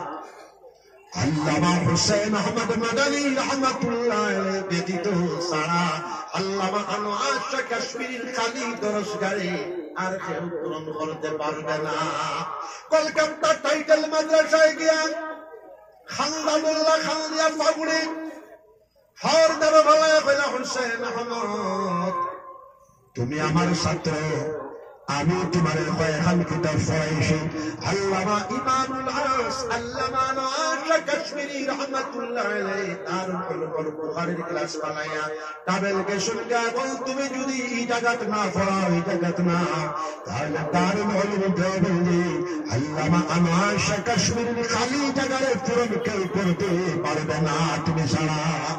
আল্লামা হুসাইন আহমদ মাদানী রহমাতুল্লাহ আলাইহি ব্যতীত সারা আল্লামা আনোয়ার শাহ কাশ্মীরের খালি দরসগারে আর কেউ পূরণ করতে পারবে না। কলকাতা টাইটেল মাদ্রাসায় গিয়া খানদানুল্লাহ খানদিয়া পাগুড়ি হর দেব ভালায় কইলা হুসাইন আহমদ তুমি আমার ছাত্র, আমি তোমার কয়েকখান কিতাব পড়াইছি। আল্লামা ইমামুল আস আল্লামা আনোয়ার শাহ কাশ্মীরি রহমাতুল্লাহ আলাইহি তার উলুমুল বুখারীর ক্লাস বানায়া তাবেল কে শুনকা বল তুমি যদি এই জায়গাত না পড়াও, এই জায়গাত না, তাহলে দারুল উলুম দেওবন্দি আল্লামা আনোয়ার শাহ কাশ্মীরি খালি জায়গায় পূরণ কেউ করতে পারবে না তুমি ছাড়া।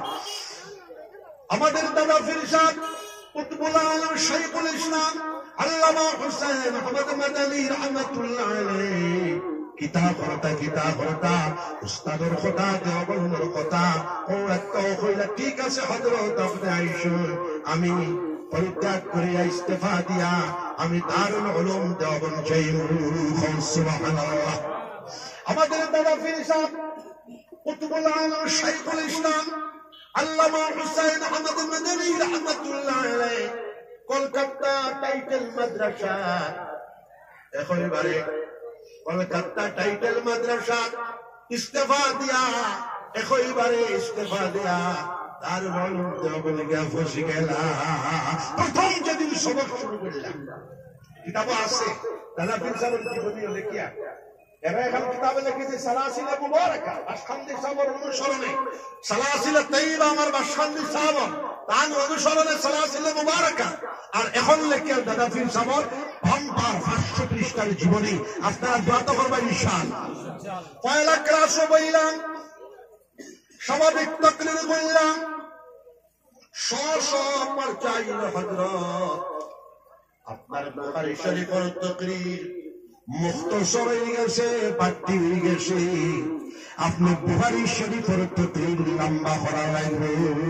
আমাদের দাদা ফিরশাদ কুতুবুল আলম শাইখুল ইসলাম আল্লামা হুসাইন আহমদ মাদানী রহমাতুল্লাহ আলাইহি কিতাব পড়তা কিতাব পড়তা উস্তাদের কথা দেওবন্দের কথা ও একটা কইলা ঠিক আছে হযরত আপনি আইসুন, আমি পরিত্যাগ করে ইস্তেফা দিয়া আমি দারুল উলুম দেওবন্দ চাইমু। সুবহানাল্লাহ। আমাদের দাদা ফিরশাদ কুতুবুল আলম শাইখুল ইসলাম আল্লামা হুসাইন আহমদ মাদানী রহমাতুল্লাহ আলাইহি কলকাতা টাইটেল মাদ্রাসা একেবারে কলকাতা টাইটেল মাদ্রাসা ইস্তেফা দিয়া একেবারে ইস্তেফা দিয়া তার উলুম দেওবন্দ গিয়া ফসি গেলা। প্রথম যেদিন সবক শুরু করলাম কিতাব আছে দাদা ফিরশাদের জীবনী লেখিয়া এরা এখন কিতাবে লিখেছে সালাসিলে মুবারাকা বাসখান্দি সাহাবার অনুসরণে। সালাসিলে তাইয়্যিবা আমার বাসখান্দি সাহাবা তার অনুসরণে সালাসিলে মুবারাকা। আর এখন লেখেন দাদা ফির সাহাবার বাম্পার পাঁচশো পৃষ্ঠার জীবনী। আপনারা দোয়া তো করবেন ইনশাআল্লাহ। পয়লা ক্লাসও বললাম, স্বাভাবিক তাকরীর বললাম, শ শ পর্যায়িল হযরত আপনার বুখারী শরীফের তাকরীর মুখতসর হয়ে গেছে, পাঠ্য হয়ে গেছে। আপনি বুখারী শরীফের তাকরীর লম্বা করা লাগবে।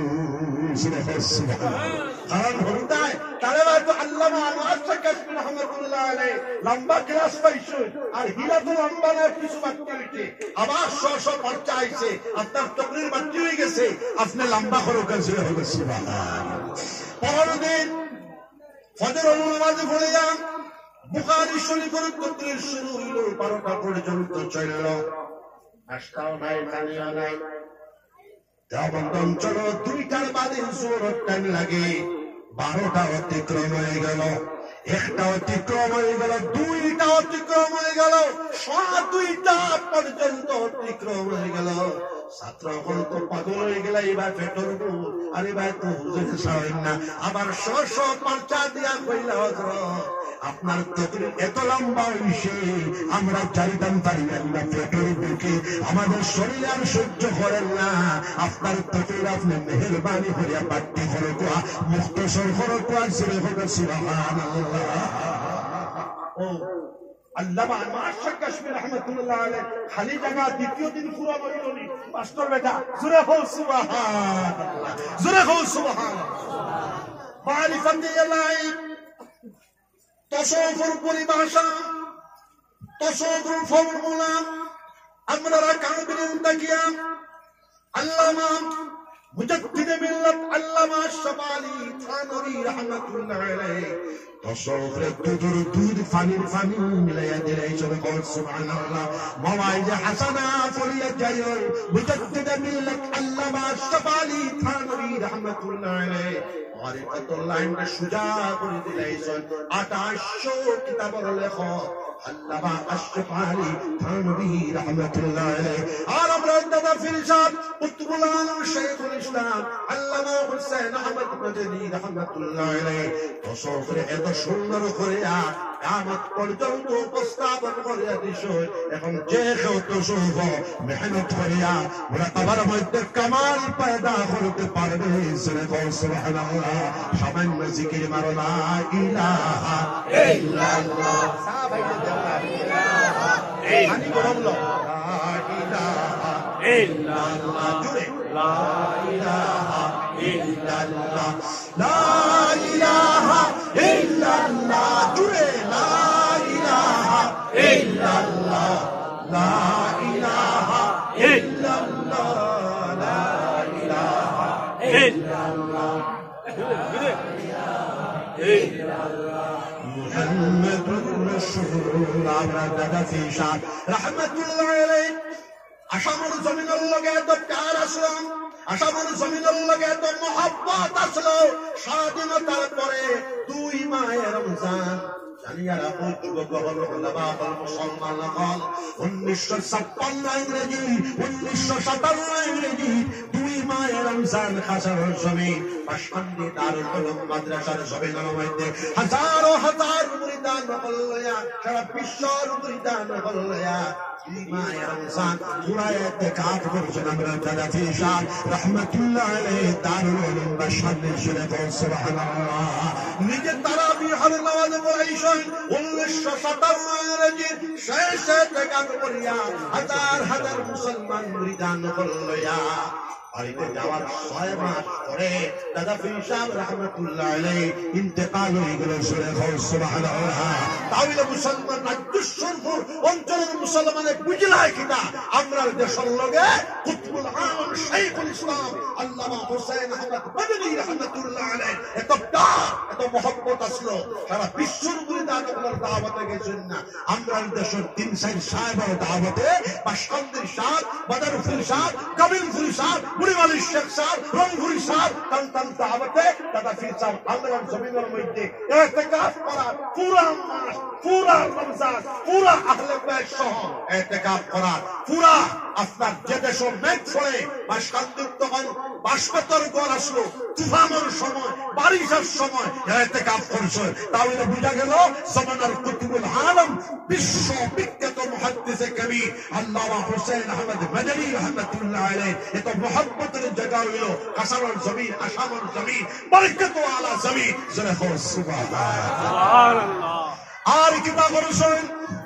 কারণ হরিদায় তারে হয়তো আল্লামা আনোয়ার শাহ কাশ্মীরি রহমাতুল্লাহ আলাইহি লম্বা ক্লাস পাইছেন, আর হিলা তো লম্বা না কিছু বাকি হইছে, আবার শ শ পর্চা আইছে, আপনার তাকরীর বাকি হয়ে গেছে, আপনি লম্বা করে কাছে হয়ে গেছে। পরের দিন ফজর নামাজ পড়ে যান, বুখারী শরীফের তাকরীর শুরু হইল, বারোটা পর্যন্ত চলল। নাস্তাও নাই, পানিও নাই। দেওবন্দ অঞ্চল দুইটার বাদে জোহরের টাইম লাগে। বারোটা অতিক্রম হয়ে গেল, একটা অতিক্রম হয়ে গেল, দুইটা অতিক্রম হয়ে গেল, সাত দুইটা পর্যন্ত অতিক্রম হয়ে গেল। ছাত্র হল তো পাগল হয়ে গেল, এবার পেটর বুঝ আর এবার তো হুজুর সাহেব না, আবার শ শ পর্চা দিয়া কইলা হযরত আপনার তাকরীর এত লম্বা হইছে আমরা চাইতাম পারি না, পেটের বুকে আমাদের শরীরে আর সহ্য করেন না। আপনার তাকরীর আপনি মেহেরবানি করিয়া পাঠ্য করো কোয়া, মুখতসর করো কোয়া। সুবহানাল্লাহ। ও আল্লামা আনোয়ার শাহ কাশ্মীরি রহমাতুল্লাহ আলাইহি খালি জায়গা দ্বিতীয় দিন পুরো হইলনি। মাস্টার বেটা জোরে বল সুবহানাল্লাহ, জোরে বল সুবহানাল্লাহ। মারিফাতে ইলাহি তসৌফুর পরিভাষা, তসৌফুর ফর্মুলা আমরা কালবিন তাকিয়া আল্লামা মুজাদ্দিদ মিল্লাত আল্লামা আশরাফ আলী থানভী রাহমাতুল্লাহ আলাইহি তসawwুফের দুধুর দুধ ফানির ফানি মিলাইয়া দিলাই চলে বল সুবহানাল্লাহ মাওয়াইদ হাসানা ফরিয়া যায় মুজাদ্দিদ মিল্লাত আল্লামা আশরাফ আলী থানভী রাহমাতুল্লাহ আলাইহি আর কত লাইন সুজা করে দিলাইছেন আঠাশশো কিতাবের লেখক আল্লামা আশরাফ আলী থানভী রাহমাতুল্লাহ আলাইহি আর আমরা দাদা ফিরশাদ কুতুবুল আলম শাইখুল ইসলাম আল্লামা হুসাইন আহমদ মাদানী রাহমাতুল্লাহ আলাইহি তসawwুফের এত সুন্দর করে কিয়ামত পর্যন্ত উপস্থাপন করে দিছো এখন যে কেউ তসawwুফ মেহনত করিয়া মুরাকাবার মধ্যে কামাল পয়দা করতে পারবে সুবহানাল্লাহ সামান্য জিকির মারো লা ইলাহা ইল্লাল্লাহ সাহাবায়ে ইলাহা আনি বলল লা ইলাহা ইল্লাল্লাহ জুড়ে লা ইলাহা ইল্লাল্লাহ লা ইলাহা ইল্লাল্লাহ জুড়ে লা ইলাহা ইল্লাল্লাহ লা ইলাহা ইল্লাল্লাহ লা ইলাহা ইল্লাল্লাহ জুড়ে ইল্লাল্লাহ মুহাম্মাদুর রাসূলুল্লাহ দাদা ফিশাদ রাহমাতুল্লাহ আলাইহি আসামর জমিনের লগে এত প্যার আসলো আসামর জমিনের লগে এত মহব্বত আসলো স্বাধীনতার পরে দুই মায়ের রমজান জানিয়া রাখো যুবক হল ওলামা হল মুসলমান হল উনিশশো ছাপ্পান্ন ইংরেজি উনিশশো সাতান্ন ইংরেজি দুই মায়ের রমজান হাজার জমিন পাশান্দি দারুল উলুম মাদ্রাসার জমিনের মধ্যে হাজারো হাজার মুরিদান হল্লয়া সারা বিশ্বর মুরিদান হল্লয়া রমজান পুরা ইতিকাফ করছেন আমরা দাদা ফিশাদ রাহমাতুল্লাহ আলাইহি দারুল উলুম বাসান্দি শরীফ সুবহানাল্লাহ নিজে তারাবিহর নামাজ পড়াইছেন উনিশশো সাতান্ন ইংরেজি শেষ ইতিকাফ করিয়া হাজার হাজার মুসলমান মুরিদান হল্লয়া বাড়িতে যাওয়ার ছয় মাস পরে দাদা ফিশাদ রাহমাতুল্লাহ আলাইহি ইন্তেকাল হয়ে গেল সুবহানাল্লাহ তাহলে মুসলমান রাজ্যসরপুর অঞ্চলের মুসলমানের বুঝলাই কিনা আমরা দেশের লগে কুতুবুল আলম শাইখুল ইসলাম আল্লামা হুসাইন আহমদ মাদানী রাহমাতুল্লাহ আলাইহি এত প্যার এত মহব্বত আসলো সারা বিশ্বর মুরিদান আপনার দাওয়াতে গেছেন না আমরা দেশের তিন চার সাহেবের দাওয়াতে বাসকান্দির সাহেব বাদারুল সাহেব কাবিল সাহেব বুড়িমালি শেখ সাহেব রংপুরি সাহেব টান টান দাওয়াতে দাদা ফিশাদ আমরা জমিনের মধ্যে ইতিকাফ করা পুরা মাস পুরা রমজান পুরা আহলে বাইত সহ ইতিকাফ করা পুরা আপনার যে দেশের মেঘ ফলে বাসকান্দির তখন বাসপাতর গড় আসলো তুফানের সময় বারিশের সময় ইতিকাফ করছে তাহলে বুঝা গেল জমানার কুতুবুল আলম বিশ্ব বিখ্যাত মুহাদ্দিসে কবির আল্লামা হুসাইন আহমদ মাদানী রাহমাতুল্লাহ আলাইহি এত মহব্বতের জায়গা হইল কাসারের জমিন আসামের জমিন বরকত আলা জমিন জোরে বল সুবহানাল্লাহ আর কিতাব করছেন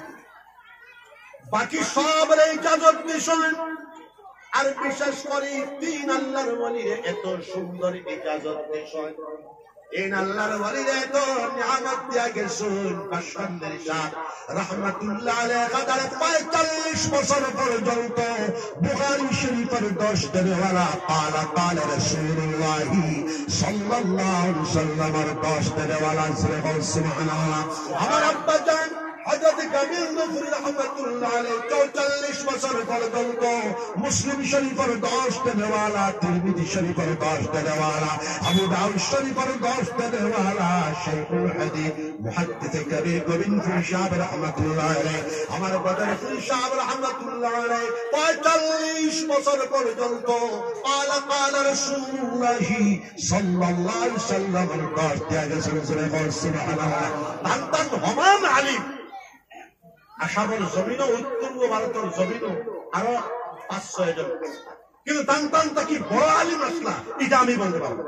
বাকি সব ইজাজত দিছেন আর বিশেষ করে তিন আল্লাহর ওলিরে এত সুন্দর ইজাজত দিছেন তিন আল্লাহর ওলিরে এত নিয়ামত দিয়া গেছেন বাসকান্দির শাহ রাহমাতুল্লাহ আলাইহি কাদার পঁয়তাল্লিশ বছর পর্যন্ত বুখারী শরীফের দশ দেওয়ালা পালা পালা রাসূলুল্লাহ সাল্লাল্লাহু আলাইহি ওয়াসাল্লামের দশ দেওয়ালা সুবহানাল্লাহ আমার আব্বা জান হযরত কামিল নফরি রাহমাতুল্লাহ আলাইহি চৌচল্লিশ বছর পর্যন্ত মুসলিম শরীফের দশ দেওয়ালা তিরমিজি শরীফের দশ দেওয়ালা আবু দাউদ শরীফের দশ দেওয়ালা শাইখুল হাদিস মুহাদ্দিস কবির গোবিন্দ ফিশাদ রাহমাতুল্লাহ আলাইহি আমার বদর ফিশাদ রাহমাতুল্লাহ আলাইহি পঁয়তাল্লিশ বছর পর্যন্ত পালা পালা রাসূলুল্লাহ সাল্লাল্লাহু আলাইহি ওয়াসাল্লামের দশ দেয়া গেছে সুবহানাল্লাহ তান তান হমান আলিম আসামের জমিনও উত্তর ভারতের জমিনও আরো পাঁচ ছয় জন কিন্তু টান টান কি বড় আলিম আসলা এটা আমি বলতে পারবো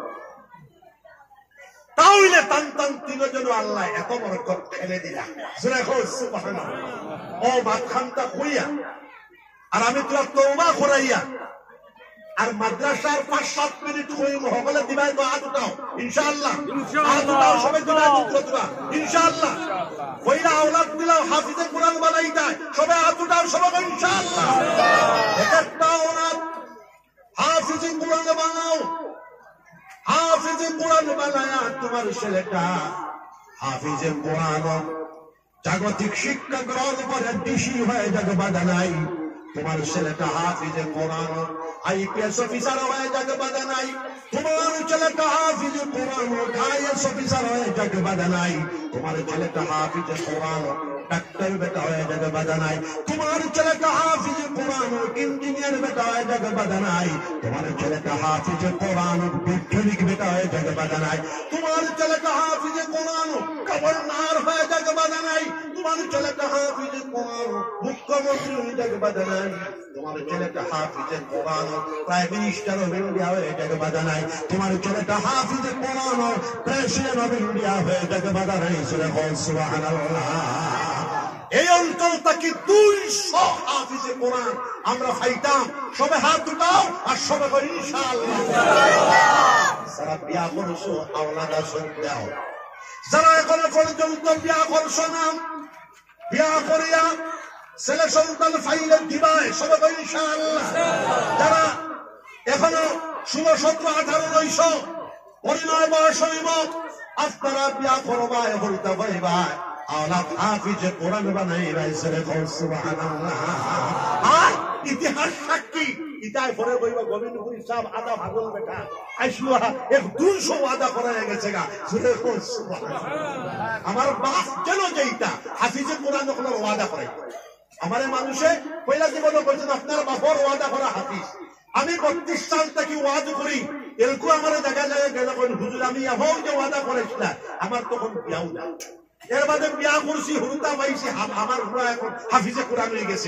তাহলে টান টান তিনজন আল্লাহ এত বরকত ফেলে দিলা ও ভাত খানটা খুইয়া আর আমি তোরা তওবা করাইয়া আর মাদ্রাসার পাঁচ সাত মিনিট হইম সকলে দিবাই তো হাত উঠাও ইনশাআল্লাহ হাত উঠাও সবাই দিবাই তোরা ইনশাআল্লাহ কইরা আওলাদ দিলাও হাফিজে কোরআন বানাই দেয় সবাই হাত উঠাও সবাই ইনশাআল্লাহ একটা ওনার হাফিজে কোরআন বানাও, হাফিজে কোরআন বানায়া তোমার ছেলেটা হাফিজে কোরআন জাগতিক শিক্ষা গ্রহণ করে ডিসি হয়ে যাক বাধা নাই। তোমার ছেলেটা হাফিজে কোরআন আইপিএস অফিসার হয়ে যাক বাধা নাই। তোমার ছেলেটা হাফিজে কোরআন আইএস অফিসার হয়ে যাক বাধা নাই। তোমার ছেলেটা হাফিজে কোরআন ডাক্তার বেটা হয়ে যাবে বাধা নাই। তোমার ছেলেটা হাফিজে কোরআন ইঞ্জিনিয়ার বেটা হয়ে যাবে বাধা নাই। তোমার ছেলেটা হাফিজে কোরআন বৈজ্ঞানিক বেটা হয়ে যাবে বাধা নাই। তোমার ছেলেটা হাফিজে কোরআন গভর্নর হয়ে যাবে বাধা নাই। তোমার ছেলেটা হাফিজে কোরআন মুখ্যমন্ত্রী হয়ে যাবে বাধা নাই। তোমার ছেলেটা হাফিজে Quran prime minister of India হয়ে যাবে বাধা নাই। তোমার ছেলেটা হাফিজে কোরআন প্রেসিডেন্ট অফ ইন্ডিয়া হয়ে যাবে বাধা নাই। সুবহানাল্লাহ। এই অঞ্চলটাকে দুইশো হাফিজে কোরআন আমরা ফাইতাম। সবে হাত উঠাও আর সবে করি ইনশাআল্লাহ। যারা বিয়া করছো আওলাদ আসন দাও, যারা এখনো পর্যন্ত বিয়া করছো না বিয়া করিয়া ছেলে সন্তান ফাইলে দিবাই সবে করি ইনশাআল্লাহ। যারা এখনো ষোলো সতেরো আঠারো নয়শ পরিণয় বয়স হইব আপনারা বিয়া করবা হইতে পাইবা আওলাদ হাফিজে কোরআন বানাইবা। সুবহানাল্লাহ। আর ইতিহাস সাক্ষী ইতায় পরে কইবা গোবিন্দপুরি সাহেব আদা ভাগল বেটা আইসলো এক দুইশো আদা করা গেছে গা। আমার বাপ কেন যেইটা হাফিজে কোরআন যখন ওয়াদা করে আমার মানুষে পয়লা জীবনে বলছেন আপনার বাপর ওয়াদা করা হাফিজ। আমি বত্রিশ সাল থেকে ওয়াদ করি এরকম আমার দেখা যায় গেল হুজুর আমি এমন যে ওয়াদা করেছিলাম আমার তখন বিয়াও না। এর বাদে বিয়া করছি হুরুতা পাইছি আমার পুরা এখন হাফিজে কোরআন হয়ে গেছে।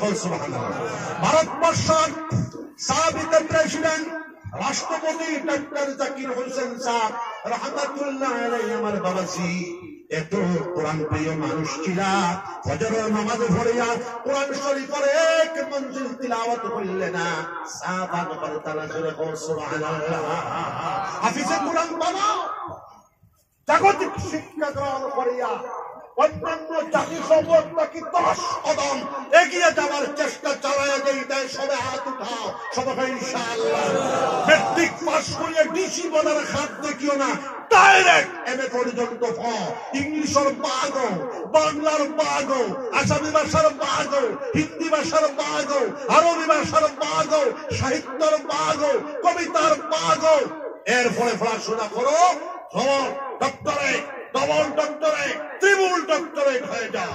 ভারতবর্ষের সাবেক প্রেসিডেন্ট রাষ্ট্রপতি ডক্টর জাকির হোসেন সাহেব রহমাতুল্লাহ আলাইহি আমার বাবাজি এত কোরআন প্রিয় মানুষ ছিল। ফজরের নামাজ পড়িয়া কোরআন শরীফের এক মঞ্জিল তিলাওয়াত করলে না সাহাবা করতালা জোরে সুবহানাল্লাহ। হাফিজে কোরআন বানাও, জাগতিক শিক্ষা গ্রহণ করিয়া অন্যান্য জাতি সম্পদকে দশ কদম এগিয়ে যাওয়ার চেষ্টা চালায় যেই দেয় সবে হাত উঠাও সবাই ইনশাআল্লাহ। মেট্রিক পাস করিয়ে ডিসি বলার হাত দেখিও না, ডাইরেক্ট এম এ পর্যন্ত ইংলিশের বাগো, বাংলার বাগো, আসামি ভাষার বাগো, হিন্দি ভাষার বাগো, আরবি ভাষার বাগো, সাহিত্যের বাগো, কবিতার বাগো। এরপরে পড়াশোনা করো ডক্টরে ডবল ডক্টরে ত্রিপুল ডক্টরেট হয়ে যাও।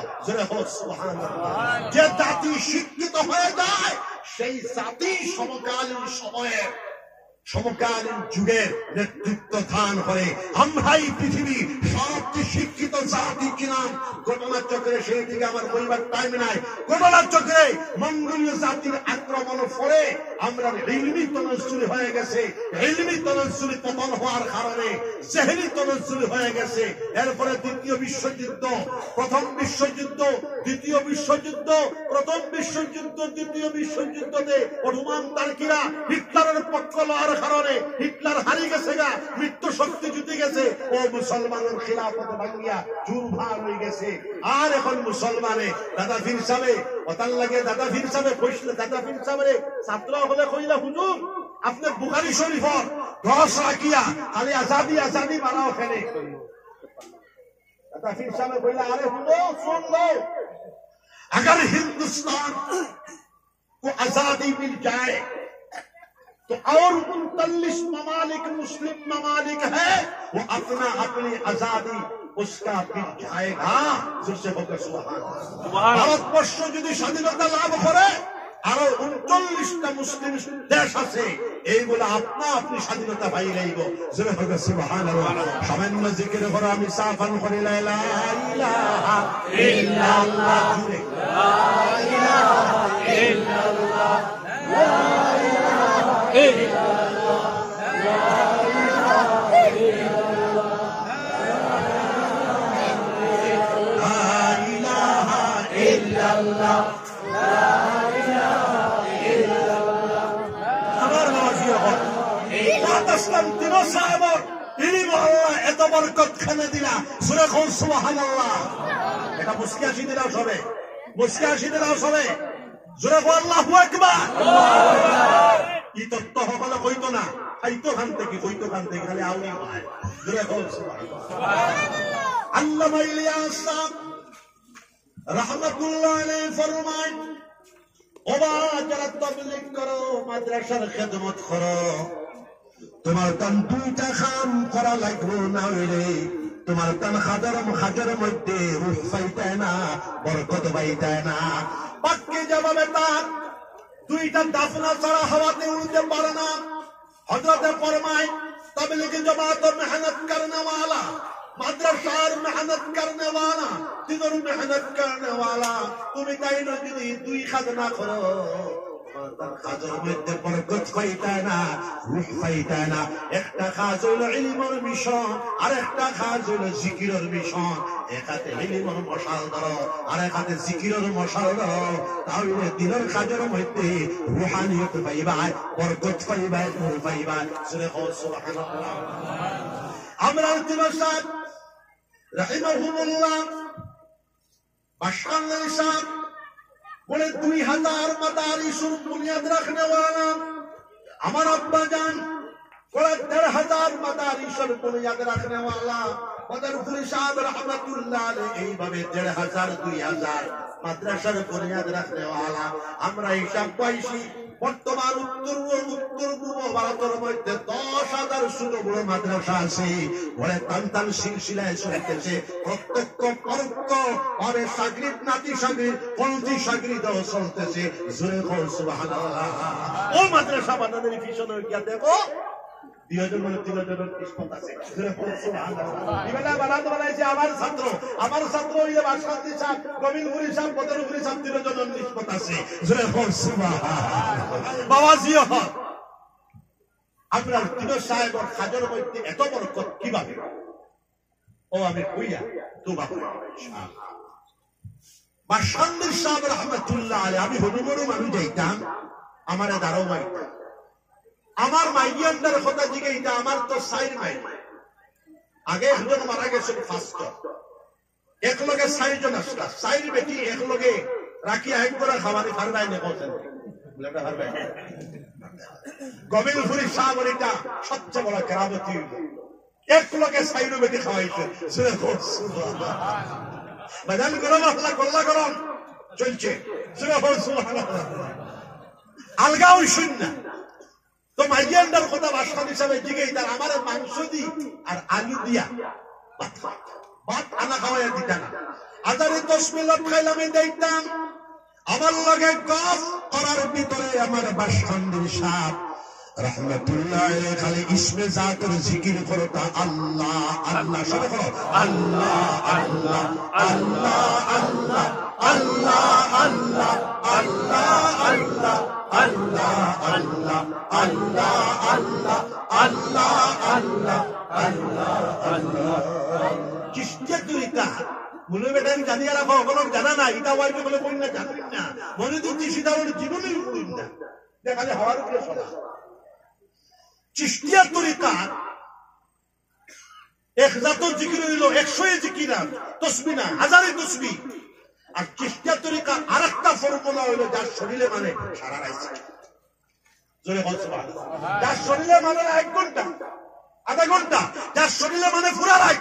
যে জাতি শিক্ষিত হয়ে যায় সেই জাতি সমকালীন সময়ের সমকালীন যুগের নেতৃত্ব দান করে। আমরাই পৃথিবী সবচেয়ে শিক্ষিত জাতি কিনাম। ঘটনা চক্রে সেই দিকে আমার পরিবার টাইম নাই। ঘটনা চক্রে মঙ্গোলীয় জাতির আক্রমণ পরে আমরা ইলমি তনজ্জুলি হয়ে গেছে। ইলমি তনজ্জুলি পতন হওয়ার কারণে জেহেলি তনজ্জুলি হয়ে গেছে। এরপরে দ্বিতীয় বিশ্বযুদ্ধ, প্রথম বিশ্বযুদ্ধ, দ্বিতীয় বিশ্বযুদ্ধ, প্রথম বিশ্বযুদ্ধ, দ্বিতীয় বিশ্বযুদ্ধতে ওসমান তার্কিরা হিটলারের পক্ষ লওয়ার কারণে হিটলার হারিয়ে গেছে গা, মৃত্যু শক্তি জুটে গেছে ও মুসলমানের খিলাফত ভাঙিয়া চুরমার হয়ে গেছে। আর এখন মুসলমানে দাদা ফির সাহেব ওতার লাগে দাদা ফির সাহেব কইছিল দাদা ফির সাহেবের ছাত্র হলে কইলা হুজুর আপনি বুখারী শরীফর দশ রাখিয়া খালি আজাদি আজাদি বানাও ফেলে। दादा फिर साहब बोला अरे सुनो सुन लो, अगर हिंदुस्तान को आजादी मिल जाए तो और उनतालीस ममालिक मुस्लिम ममालिक है वो अपना अपनी आजादी उसका मिल जाएगा। जिससे होकर सुभान भारतवर्ष यदि स्वाधीनता लाभ करे আরো উনচল্লিশটা মুসলিম দেশ আছে এইগুলো আপনা আপনি স্বাধীনতা পাই যাইব। সুবহানাল্লাহ। সামান্য জিকির করে আমি সাফান করি লা ইলাহা ইল্লাল্লাহ, লা ইলাহা ইল্লাল্লাহ, লা ইলাহা ইল্লাল্লাহ, লা ইলাহা ইল্লাল্লাহ, লা ইলাহা ইল্লাল্লাহ। এত বরকত খানে দিলা সুরে কোন সুবহানাল্লাহ। এটা মুস্কি হাসি দিলাও সবে, মুস্কি হাসি দিলাও সবে। জোরে বল আল্লাহু আকবার। ই তত্ত্ব হলে হইতো না, খাইতো খান থেকে হইতো খান থেকে খালি আউলি হয়। জোরে বল সুবহানাল্লাহ। আল্লামা ইলিয়াস রাহমাতুল্লাহ আলাইহি ফরমায়, ওবা যারা তাবলীগ করো, মাদ্রাসার খেদমত করো, তোমার তান দুইটা খাম করা লাগবে না হইলে তোমার তান হাজার হাজার মধ্যে রূপ পাইতায় না, বরকত পাইতায় না। বাক্যে জবাবে তার দুইটা দাফনা ছাড়া হাওয়াতে উড়তে পারে না। হযরতে ফরমায়, তাবলীগ জামাত মেহনত করনে वाला, মাদ্রাসার মেহনত করনে वाला, দিনের মেহনত করনে वाला, তুমি তাই না যদি দুই খাজনা করো, কাজের মধ্যে বরকত পাইতায় না, রূহ পাইতায় না। একটা কাজ হইল ইলমের মিশন, আর একটা কাজ হইল জিকিরের মিশন। এক হাতে ইলমের মশাল ধরো, আর এক হাতে জিকিরের মশাল ধরো, তাহলে দিনের কাজের মধ্যে রুহানিয়ত পাইবা, বরকত পাইবা, নূর পাইবা। সূরা সুবহানাল্লাহ। আমরা আলতিমা সাহেব রাহিমাহুল্লাহ বাশকান্দানী সাহেব বলে দুই হাজার মাদারিসুল বুনিয়াদ রাখনে वाला আমার আব্বা জান বলে দেড় হাজার মাদারিসুল বুনিয়াদ রাখনে वाला বদরপুরি সাহেব রহমাতুল্লাহ আলাইহি এইভাবে দেড় হাজার দুই হাজার মাদ্রাসার বুনিয়াদ রাখনে वाला। আমরা হিসাব পাইছি বর্তমান উত্তর উত্তর পূর্ব ভারতের মধ্যে দশ হাজার ছোট বড় মাদ্রাসা আছে। বলে টান টান সিলসিলায় চলতেছে, প্রত্যক্ষ পরোক্ষ ভাবে সাগরিদ নাতি সাগরিদ পন্থী সাগরিদ চলতেছে। জোরে বল সুবহানাল্লাহ। ও মাদ্রাসা বানানোর পিছনে গিয়া দেখো দুই হাজার মানে তিন হাজারের কিসমত আছে। জোরে বল সুবহানাল্লাহ। এগুলা বানাতে বানাইছে আমার ছাত্র, আমার ছাত্র হইলে বাসকান্দি সাহেব, গোবিন্দপুরি সাহেব, বদরপুরি সাহেব তিন হাজারের কিসমত আছে। জোরে বল সুবহানাল্লাহ। বাবাজিও আমরা তিন সাহেবের খাজের মধ্যে এত বরকত কিভাবে? ও আমি কইয়া তোবা করি ইনশাআল্লাহ। বাসকান্দি সাহেব রহমাতুল্লাহ আলাইহি আমি হনুমরু মানুষ যাইতাম, আমারে দাঁড়াও মাইতাম। আমার মাইয়ান্ডার কথা দিকে এটা আমার তো সাইড মাই আগে একজন মারা গেছেন ফার্স্ট, এক লগে চারিজন আসলা, চারি বেটি এক লগে রাখি আইন করে খাবারে ফারবাই নে বলছেন গোবিন্দপুরি সাহেবের এটা সবচেয়ে বড় কেরামতি, এক লগে চাইরো বেটি খাওয়াইছেন। বাজান গরম আল্লাহ কল্লা গরম চলছে। আলগাও শূন্য তো মাইয়ান্ডার কথা বাসন হিসাবে দিকে তার আমার মাংস দি আর আলু দিয়া ভাত আনা খাওয়াই দিতাম না। আদারে দশ মিনিট খাইলাম দেখতাম আমার লগে গপ করার ভিতরে আমার বাসকান্দির সাহেব রহমাতুল্লাহ আলাইহি খালি ইসমে জাতের জিকির করতা আল্লাহ আল্লাহ, সবাই করো আল্লাহ আল্লাহ আল্লাহ আল্লাহ আল্লাহ আল্লাহ আল্লাহ আল্লাহ আল্লাহ আল্লাহ আল্লাহ আল্লাহ আল্লাহ আল্লাহ আল্লাহ। চিশতিয়া তরিকা বলে বেটা আমি জানি আর অগলক জানা না, এটা ওয়াইফে বলে বই না জানি না, মনে দিচ্ছি সেটা বলে জীবনেই বই না, দেখালে হওয়ার উপরে সদা। চিশতিয়া তরিকা এক জাতর জিকির হইল একশো জিকির তসবি না হাজারে তসবি। আর চিশতিয়া তরিকা আর একটা ফর্মুলা হইল যার শরীরে মানে সারা রাইছে। জোরে বল সুবহানাল্লাহ। যার শরীরে মানে এক ঘন্টা আধা ঘন্টা, যার শরীরে মানে পুরা রাত।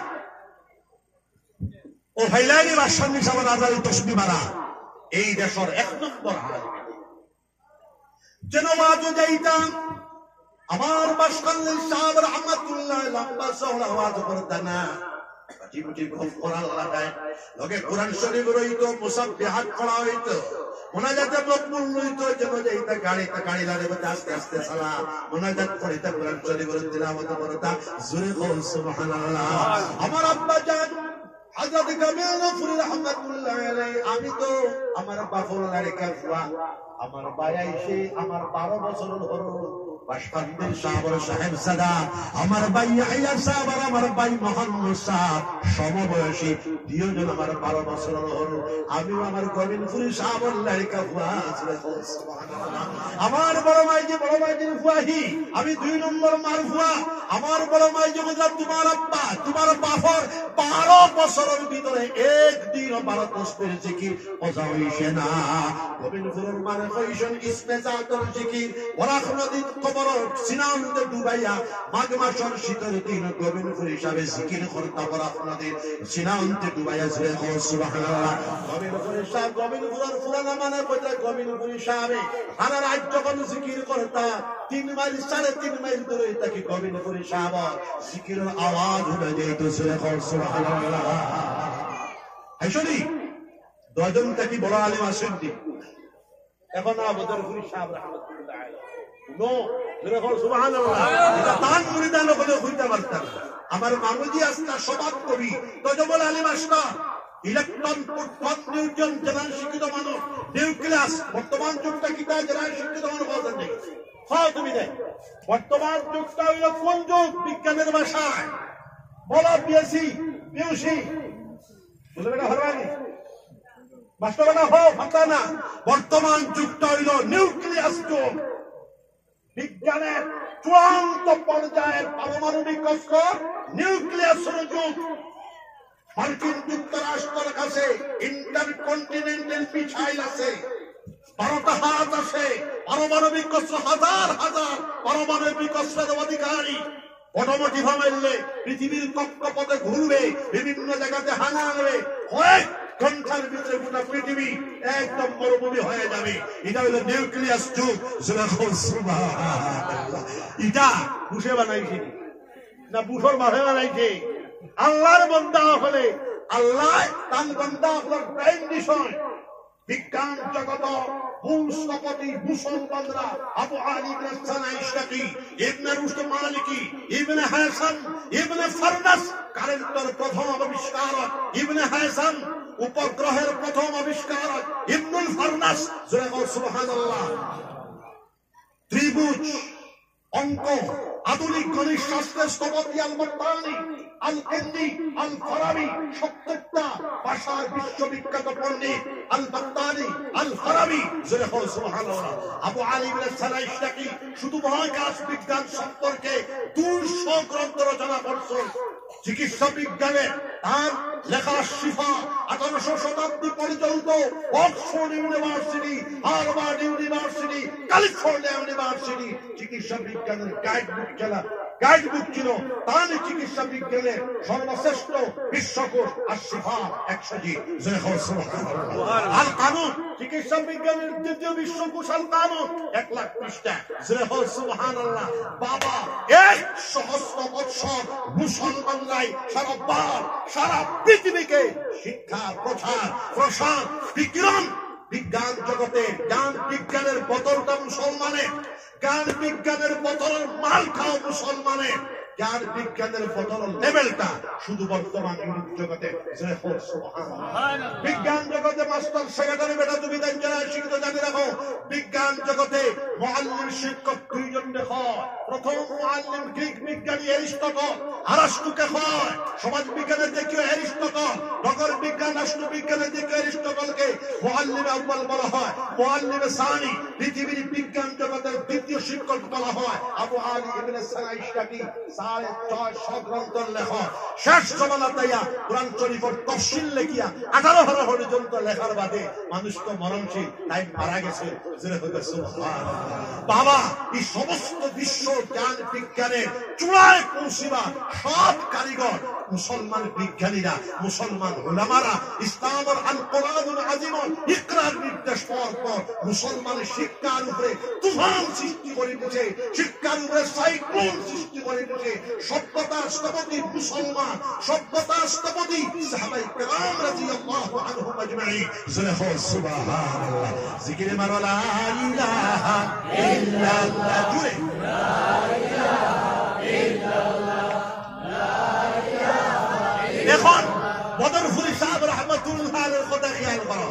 ও ভাইলাইনি বাদশাহ সাহেব হাজারে তসবি মারা এই দেশের এক নম্বর আলেম। যেন আজও যাইতাম আমার বাসকান্দি সাহেব রহমাতুল্লাহ লম্বা চওড়া আওয়াজ করতেন না, জিবজি খুব কোরআন লাগায় লগে কোরআন শরীফ রইতো, মুসাব্বিহাত পড়া হইতো, মুনাজাতে মকবুল হইতো। যেন যাইতা গাড়িতে গাড়ি লাগে আস্তে আস্তে সালাম মুনাজাত করিতে কোরআন শরীফের তিলাওয়াত করতা। জোরে বল সুবহানাল্লাহ। আমার আব্বা জান হযরত কামিল গফুরি রাহমাতুল্লাহ আলাইহি আমি তো আমার বাপর লড়কা ফুয়া আমার ভাই আইছে আমার বারো বছরের হলো বাসপান্ডের সাহাবর সাহেব সাদা আমার ভাই ইয়াহিয়া সাহেব আর আমার ভাই মোহাম্মদ সাহেব সমবয়সী দুজন আমার বারো বছর হলো আমি আমার গোবিন্দপুরি সাহেবের লড়কা হুয়া সুবহানাল্লাহ আমার বড় ভাই যে বড় ভাই যে ফুয়াহি আমি দুই নম্বর মার ফুয়া আমার বড় ভাই যে তোমার আব্বা তোমার বাপর বারো বছরের ভিতরে একদিন বারো তসবির জিকির পজা হইছে না গোবিন্দপুরের মানে কইছেন ইসমে জাতর জিকির ওরা কোনদিন কবর সিনাতে ডুবাইয়া মাঘ মাসের শীতের দিন গোবিন্দপুর হিসাবে জিকির করতে পারা কোনদিন সিনাতে ডুবাইয়া ছিল সুবহানাল্লাহ গোবিন্দপুর সাহেব গোবিন্দপুরের পুরানা মানে কইতা গোবিন্দপুর সাহেব সারা রাত যখন জিকির করতা তিন মাইল সাড়ে তিন মাইল দূরে তাকে গোবিন্দপুর সাহেব জিকিরের আওয়াজ উঠে যেত সুবহানাল্লাহ আইসনি দজন থেকে বড় আলেম আসেন এখন আবদরপুরি সাহেব রাহমাতুল্লাহ আলাইহি নো এরকম সুবহানাল্লাহ এটা তান মুরিদান হলে হইতে পারতাম আমার মামুজি আস্তা সবাব কবি তজবল আলিম আস্তা ইলেকট্রন প্রোটন নিউটন জেনারেল শিক্ষিত মানুষ নিউক্লিয়াস বর্তমান যুগটা কি তা জেনারেল শিক্ষিত মানুষ বলতেন নেই হ্যাঁ তুমি দেখ বর্তমান যুগটা হইল কোন যুগ বিজ্ঞানের ভাষায় বলা বিএসসি পিউসি বুঝলে না হরবানি বাস্তবতা হো ফাতা না বর্তমান যুগটা হইল নিউক্লিয়াস যুগ বিজ্ঞানের চূড়ান্ত পর্যায়ের পারমাণবিক অস্ত্র নিউক্লিয়াসের যুগ মার্কিন যুক্তরাষ্ট্রের কাছে ইন্টারকন্টিনেন্টাল মিসাইল আছে বারোটা হাত আছে পারমাণবিক অস্ত্র হাজার হাজার পারমাণবিক অস্ত্রের অধিকারী অটোমেটিক মারলে পৃথিবীর কক্ষপথে ঘুরবে বিভিন্ন জায়গাতে হানা আনবে কয়েক ঘন্টার ভিতরে গোটা পৃথিবী একদম মরুভূমি হয়ে যাবে এটা হলো নিউক্লিয়াস যুগ সুবহানাল্লাহ এটা বুঝে বানাইছে না বুঝর মাঝে বানাইছে আল্লাহর বান্দা হলে আল্লাহ তার বান্দা আপনার প্রাইম মিশন বিজ্ঞান জগত ভূস্থপতি মুসলমানরা আবু আলী ইবনে সানাইশাকি ইবনে রুশদ মালিকি ইবনে হাসান ইবনে ফারনাস কারেন্টের প্রথম আবিষ্কারক ইবনে হাসান উপগ্রহের প্রথম আবিষ্কারক ইবনুল ফারনাস সুবহানাল্লাহ ত্রিভুজ অঙ্ক আধুনিক গণিত শাস্ত্রের স্থপতি আল মাত্তানি আল কিন্দি আল ফারাবি সত্তরটা ভাষার বিশ্ববিখ্যাত পণ্ডিত আল মাত্তানি আল ফারাবি সুবহানাল্লাহ আবু আলী ইবনে সানাইশাকি শুধু মহাকাশ বিজ্ঞান সম্পর্কে দুইশো গ্রন্থ রচনা করেছেন চিকিৎসা বিজ্ঞানে তার লেখা শিফা আঠারোশো শতাব্দী পরিচালিত Oxford university Harvard university California university চিকিৎসা বিজ্ঞানের গাইড বুক খেলা গাইড বুক ছিল তার চিকিৎসা বিজ্ঞানের সর্বশ্রেষ্ঠ বিশ্বকোষ আর শিফা একশোটি আল কানুন চিকিৎসা বিজ্ঞানের দ্বিতীয় বিশ্বকোষ আল কানুন এক লাখ পৃষ্ঠা সুবহানাল্লাহ বাবা এক সহস্র বৎসর মুসলমানরাই সারা বার সারা পৃথিবীকে শিক্ষা প্রচার প্রসার বিজ্ঞান বিজ্ঞান জগতে জ্ঞান বিজ্ঞানের বদলটা মুসলমানের জ্ঞান বিজ্ঞানের বদলের মাল খাও মুসলমানের জ্ঞান বিজ্ঞানের বদল লেভেলটা শুধু বর্তমান ইউরোপ জগতে বিজ্ঞান জগতে মাস্টার সেক্রেটারি বেটা তুমি যারা শিক্ষিত জানি রাখো বিজ্ঞান জগতে মুআল্লিম শিক্ষক দুইজন দেখো প্রথম মুআল্লিম গ্রিক বিজ্ঞানী এরিস্টটল আরাস্তুকে হয় সমাজ বিজ্ঞানের দেখিও এরিস্টটল নগর বিজ্ঞান রাষ্ট্র বিজ্ঞানের দেখিও এরিস্টটলকে মুআল্লিম আউয়াল বলা হয় মুআল্লিম সানি পৃথিবীর বিজ্ঞান জগতের দ্বিতীয় শিক্ষক বলা হয় আবু আলী ইবনে সানাইশাকি সাড়ে ছয়শো গ্রন্থ লেখা শেষ জমানা তাইয়া কোরআন শরীফের তফসিল লেখিয়া আঠারো হাজার পর্যন্ত লেখার বাদে মানুষ তো মরণশীল তাই মারা গেছে বাবা এই সমস্ত বিশ্ব জ্ঞান বিজ্ঞানের চূড়ায় পৌঁছিবা সব কারিগর মুসলমান বিজ্ঞানীরা মুসলমান উলামারা ইসলামের আল কোরআনুল আজিম ইকরার নির্দেশ পাওয়ার পর মুসলমানের শিক্ষার উপরে তুফান সৃষ্টি করে দিয়েছে শিক্ষার উপরে সাইক্লোন সৃষ্টি করে দিয়েছে সভ্যতার স্থপতি মুসলমান সভ্যতার স্থপতি সাহাবায়ে কেরাম রাদিয়াল্লাহু আনহুম আজমাইন সুবহানাল্লাহ জিকিরে মারো লা ইলাহা ইল্লাল্লাহ জুড়ে লা ইলাহা ইল্লাল্লাহ লা ইলাহা এখন বদরপুরি সাহেব রাহমাতুল্লাহ আলাইহির কথা খেয়াল করো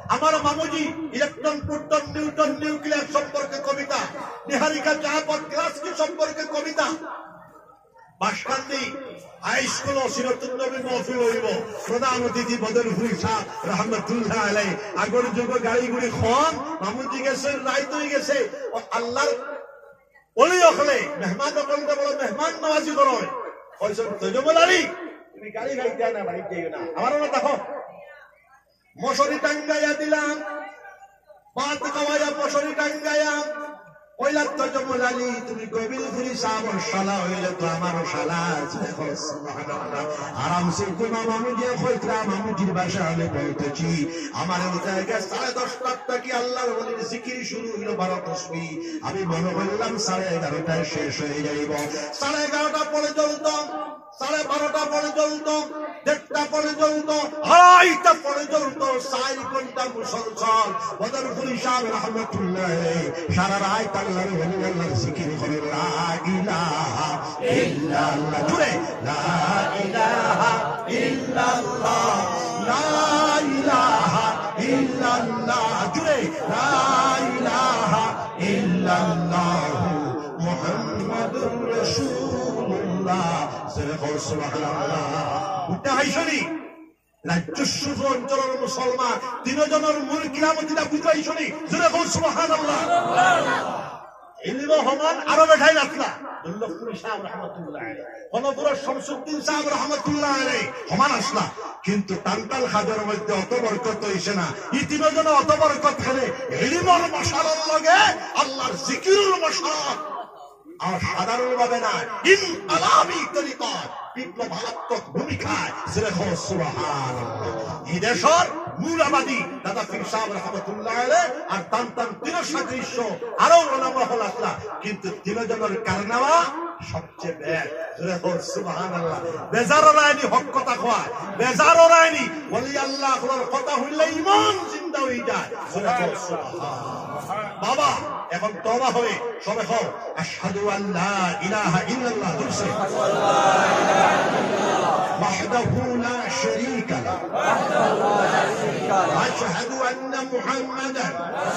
আমার মামুজি ইলেকট্রন প্রোটন নিউটন নিউক্লিয়ার সম্পর্কে কবিতা, নিহারিকা চাহাপথ গ্লাসকি সম্পর্কে কবিতা। বাসকান্দি হাই স্কুল সিরাতুন নবী মাহফিল হইব, প্রধান অতিথি বদরুল শাহ রহমাতুল্লাহ আলাইহি। আগর যুগ গাড়ি গুড়ি খন মামুজি গেছে, রাইত হয়ে গেছে। আল্লাহর ওলি হলে মেহমান বলতে বড় মেহমান নওয়াজি করো। কইছো তৈজমুল আলী তুমি গাড়ি গাইতে না, বাড়িতে না। আমার না দেখো মশারি টাঙ্গাইয়া দিলাম, পাত খাওয়াইয়া মশারি টাঙ্গাইয়া কইলাম তৈজমুল আলী তুমি গভীর ঘুরি সাবর শালা হইলে তো আমারও শালা আছে। দেখো সুবহানাল্লাহ, আরামসে তোমার মামুজি কইতরা মামুজির ভাষা আমি বলতেছি। আমার ওই জায়গায় সাড়ে দশটার থেকে আল্লাহর ওলির জিকির শুরু হইল, বারো তসবিহ। আমি মনে করলাম সাড়ে এগারোটায় শেষ হয়ে যাইব। সাড়ে এগারোটা পরে চলতো, সাড়ে বারোটা পরে চলতো, দেড়টা পরে চলতো, আড়াইটা পরে চলতো। চার ঘন্টা মুসলসল বদরুল শাহ রহমাতুল্লাহ সারা রাত আল্লাহর ওলি আল্লাহর জিকির করে। লা ইলাহা ইল্লাল্লাহ, জুড়ে লা ইলাহা ইল্লাল্লাহ, লা ইলাহা ইল্লাল্লাহ, জুড়ে লা ইলাহা ইল্লাল্লাহ মুহাম্মাদুর রাসূলুল্লাহ। রাজ্যস্ব অঞ্চলের মুসলমান তিনজনের মূল কিরামতিটা বুঝাই শুনি, জোরে বল সুবহানাল্লাহ। ইলম হমান আরো বেঠাই রাখলা দুল্লভপুর সাহেব রহমাতুল্লাহ আলাইহি, কনপুরের শামসুদ্দিন সাহেব রহমাতুল্লাহ আলাইহি সমান আসলা। কিন্তু টানটাল খাদের মধ্যে অত বরকত হইছে না। এই তিনজনে অত বরকত খেলে ইলমের মশালার লগে আল্লাহর জিকিরের মশাল। আর সাধারণ ভাবে না, ইনকালাবি তরিকা বিপ্লবাত্মক ভূমিকায়। সুবহানাল্লাহ। এই দেশের মূলাবাদী দাদা পীর সাহেব রহমাতুল্লাহ আলাইহি আর তান তান তিন সাদৃশ্য আরো ওলামা হল আসলা। কিন্তু তিনজনের কারনামা সবচেয়ে বেশ। সুবহানাল্লাহ। বেজারো রায়নি হক কথা কয়, বেজারো রায়নি ওলি আল্লাহ কথা হইলে ইমান জিন্দা হয়ে যায়। বাবা এখন তওবা হয়ে সবে হও আশহাদু আল্লা ইলাহা ইল্লাল্লাহ, দুরসে ওয়াহদাহু লা শারীকা লাহু আশহাদু আন্না মুহাম্মাদান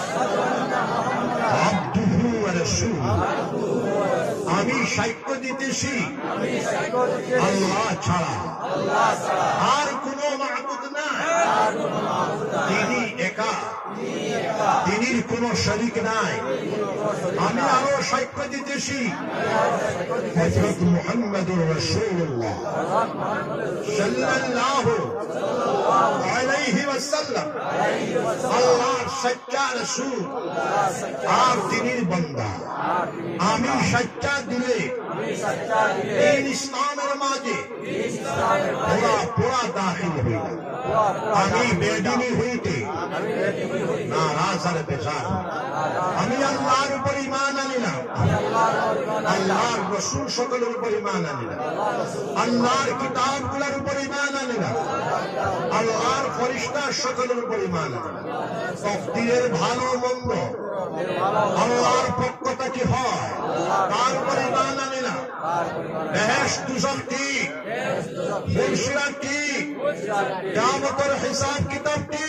আবদুহু ওয়া রাসূলুহু। আমি সাক্ষ্য দিতেছি আল্লাহ ছাড়া আর কোনো মাবুদ নাই, তিনি একা, তিনির কোন শরীক নাই। আমি আরো সাক্ষ্য দিতেছি হযরত মুহাম্মদুর রাসূলুল্লাহ সাল্লাল্লাহু আলাইহি ওয়াসাল্লাম আল্লাহর সচ্চা রাসূল আর তিনির বান্দা। আমি সচ্চা দিলে এই ইসলামের মাঝে পুরা পুরা দাখিল হইলাম। আমি বেদিনী হইতে নারাজ আর বেজার। আমি আল্লাহর উপর ঈমান আনিলাম, আল্লাহর রাসূল সকলের উপর ঈমান আনিলাম, আল্লাহর কিতাবগুলোর উপর ঈমান আনিলাম, আল্লাহর ফেরেশতা সকলের উপর ঈমান আনিলাম। তাকদীরের ভালো মন্দ আল্লাহর পক্ষ থেকে হয়, তার উপর ঈমান আনিলাম। বেহেশত দুজক কি, ফুলসিরাত কি, কিয়ামতের হিসাব কিতাব কি,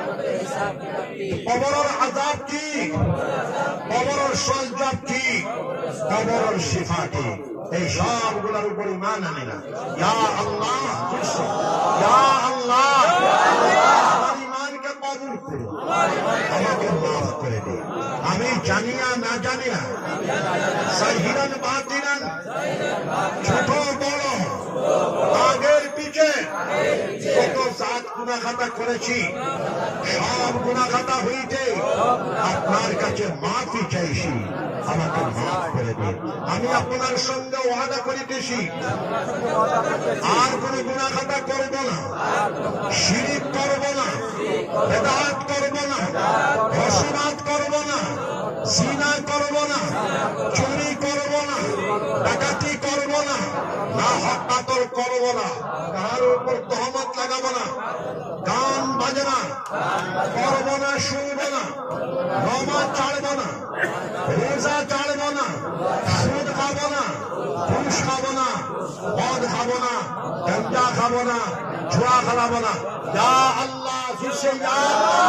কবরের আযাব কি, কবরের সজদাব কি, কবরের শিফা কি, এই সবগুলোর উপর ঈমান আনিলাম। ইয়া আল্লাহ, ইয়া আল্লাহ, আমার ঈমানকে কবুল করো, আমাকে মাফ করে দিন। আমি জানিয়া না জানিয়া সাহিরান বাতিরান ছোট বড় আগের পিছে কত জাত গুনাহ খাতা করেছি, সব গুনাহ খাতা হইতে আপনার কাছে মাফি চাইছি, আমাকে মাফ করে দিন। আমি আপনার সঙ্গে ওয়াদা করিতেছি আর কোন গুনাহ খাতা করব না, শিরিক করব না, বেদাত করব না, রসুমাত করব না, জিনা করব না, চুরি করব না, ডাকাতি করব না, না হত্যাতর করব না, কার উপর তহমত লাগাব না, গান বাজনা করব না, শুনব না, নমাজ ছাড়ব না, রোজা ছাড়ব না, সুদ খাব না, ঘুষ খাব না, মদ খাব না, গাঁজা খাব না, জুয়া খেলাব না। ইয়া আল্লাহ फिर या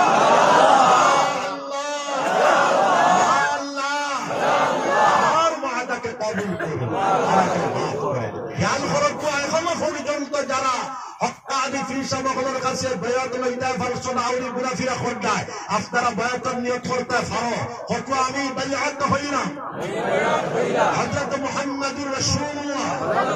কবুল করুন আমাকে মাফ করে দিন জ্ঞান হরক এখনো পর্যন্ত যারা হক্কানি ফি সামাগুলোর কাছে বায়াত লইতে পারছো না আউলি মুনাফিরা খোঁজায় আপনারা বায়াতের নিয়ত করতে পারো কত আমি বায়াত হইলাম হযরত মুহাম্মদুর রাসূলুল্লাহ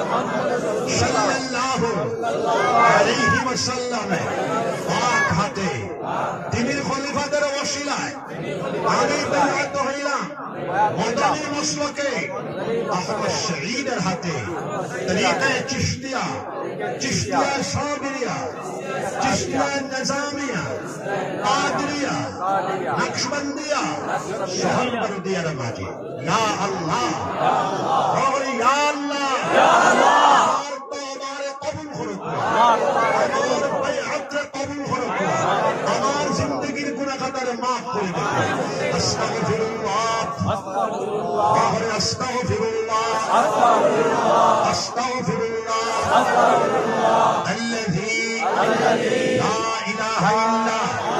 সাল্লাল্লাহু আলাইহি ওয়াসাল্লাম পাক হাতে তিনির খলিফাদের ওসিলায় আমি বায়াত হইলাম মদনী মসলকে আহমদ শহীদের হাতে তরিকা চিশতিয়া চিশতিয়া সাবিরিয়া চিশতিয়া নিজামিয়া কাদরিয়া নকশবন্দিয়া শহরবর্দিয়ার মাঝে ইয়া আল্লাহ ওহ ইয়া আল্লাহ ইয়া আল্লাহ আর তোমারে কবুল করুন আমার বাইআত কবুল করুন আমার জিন্দেগীর গুনাহ খাতার maaf করে দিন আস্তাগফিরুল্লাহ আস্তাগফিরুল্লাহ আস্তাগফিরুল্লাহ আস্তাগফিরুল্লাহ আস্তাগফিরুল্লাহ আস্তাগফিরুল্লাহ الذي الذي لا اله الا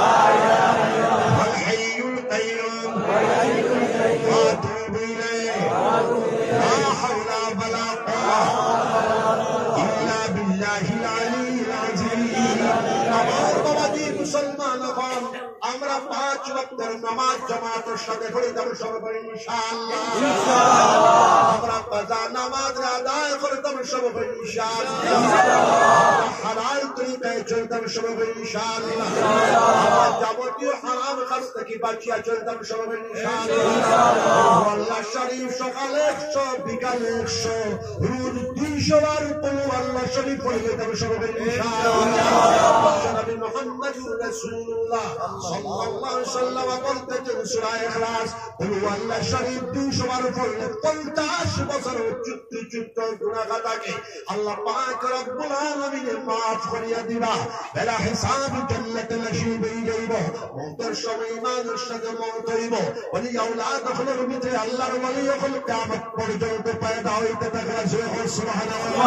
هو الحي القيوم واتوب اليه لا حول ولا قوه الا بالله العلي العظيم আমার বাবাজি মুসলমান হন আমরা পাঁচ ওয়াক্তের নামাজ জামাতের সাথে পড়ে যাব সবাই ইনশাআল্লাহ ইনশাআল্লাহ আমরা কাজা নামাজ আদায় করে যাব সবাই ইনশাআল্লাহ হালাল তরিকায় চলতে হবে সবাই ইনশাআল্লাহ আমরা যাবতীয় হারাম কাজ থেকে বাঁচিয়ে চলতে হবে সবাই ইনশাআল্লাহ আল্লাহ শরীফ সকালে একশো বিকালে একশো রোজ দুইশো বার পড়ো আল্লাহ শরীফ পড়ে যেতে হবে সবাই ইনশাআল্লাহ নবী মুহাম্মদুর রাসূলুল্লাহ সাল্লাল্লাহু আলাইহি ওয়াসাল্লাম বলতেছেন সূরা ইখলাস পড়ো আল্লাহ শরীফ দুইশো বার পড়লে পঞ্চাশ বছর চুক্তি চুক্ত গুনাহ খাতাকে আল্লাহ পাক রব্বুল আলামিন মাফ করিয়া দিবা বেলা হিসাব জান্নাতে নসিব হয়ে যাইব মওতের সময় ইমানের সাথে মওত হইব ওলি আওলাদ হলোর ভিতরে আল্লাহর ওলি হল কিয়ামত পর্যন্ত পয়দা হইতে থাকবে সুবহানাল্লাহ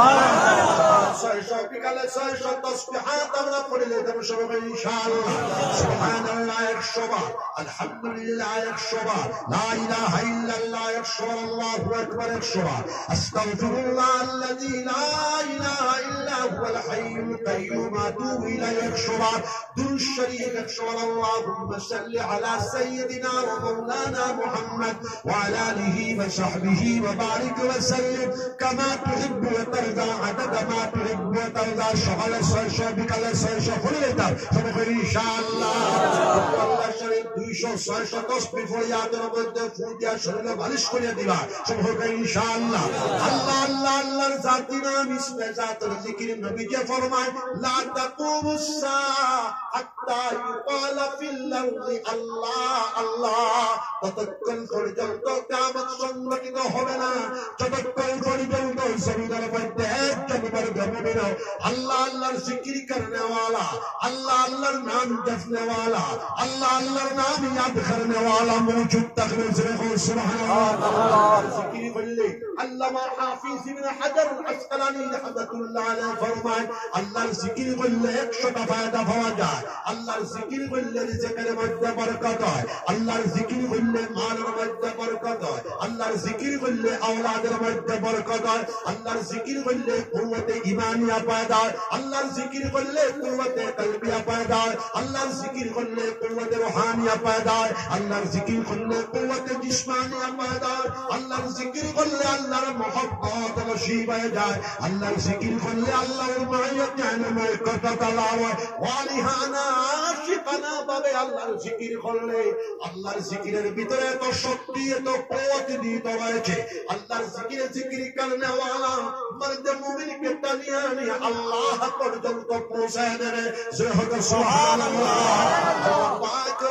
ছয়শো বিকালে ছয়শো তাসবিহাত আমরা পড়লে দেব সবাই ইনশাআল্লাহ সুবহানাল্লাহ একশো বার আলহামদুলিল্লাহ একশো বার লা ইলাহা ইল্লাল্লাহ একশো বার আল্লাহু আকবার একশো বার আস্তাগফিরুল্লাহ আল্লাযী লা ইলাহা ইল্লা হুয়াল হাইয়ুল কাইয়্যুম আতুবু ইলাইহি একশো বার দুরূদ শরীফ একশো বার আল্লাহুম্মা সাল্লি আলা সাইয়্যিদিনা ওয়া মাওলানা মুহাম্মদ ওয়া আলা আলিহি ওয়া সাহবিহি ওয়া বারিক ওয়া সাল্লিম কামা তুহিব্বু ওয়া তারদা আদাদা মা তুহিব্বু ওয়া তারদা সকালে ছয়শো বিকালে ছয়শো পড়লে দাও সবাই ইনশাআল্লাহ আল্লাহ শরীফ দুইশো ছয়শো তাসবিহ পড়ে আদর মধ্যে ফুল দিয়া শরীরে বালিশ করিয়া দিবা সবাই ইনশাআল্লাহ আল্লাহ আল্লাহ আল্লাহর জাতি নাম ইসমে জাতের জিকির নবীজি ফরমায় লা তাকুমুস সাআ হাত্তা ইউকালা ফিল আরদি আল্লাহ আল্লাহ ততক্ষণ পর্যন্ত কিয়ামত সংঘটিত হবে না যতক্ষণ পর্যন্ত জমিনের মধ্যে একজন মুমিন আল্লাহ আল্লাহর জিকির করনে वाला अल्लाह अल्लाह नाम जपने वाला अल्लाह अल्लाह नाम याद करने वाला मौजूद तकबीर से हो सुभान अल्लाह जिक्र बोले अल्लामा हाफिज इब्न हजर अस्कलानी रहमतुल्लाह अलैह फरमाए अल्लाह जिक्र बोले एक सौ फायदा पाওয়া যায় আল্লাহর জিকির করলে রিজেকের মধ্যে বরকত হয় আল্লাহর জিকির করলে মালের মধ্যে বরকত হয় আল্লাহর জিকির করলে আওলাদের মধ্যে বরকত হয় আল্লাহর জিকির করলে কুওয়াতে ঈমানিয়া পয়দা হয় আল্লাহর জিকির করলে কুওয়াতে কলবিয়া পয়দা হয় আল্লাহর জিকির করলে কুওয়াতে রূহানিয়া পয়দা হয় আল্লাহর জিকির করলে কুওয়াতে জিসমানিয়া পয়দা হয় আল্লাহর জিকির করলে আল্লাহর মহব্বত নসিব হয়ে যায় আল্লাহর জিকির করলে আল্লাহর মাইয়াত জাহান্নামের কথা তালাওয়া ওয়ালিহানা আশিকানা পাবে আল্লাহর জিকির করলে আল্লাহর জিকিরের ভিতরে তো শক্তি এত কুওয়াত নিহিত রয়েছে আল্লাহর জিকিরে জিকির করনে वाला मर्द मुमिन के तनिया ने अल्लाह পর্যন্ত পৌঁছায় দেবে সুবহানাল্লাহ আল্লাহ পাক রব্বুল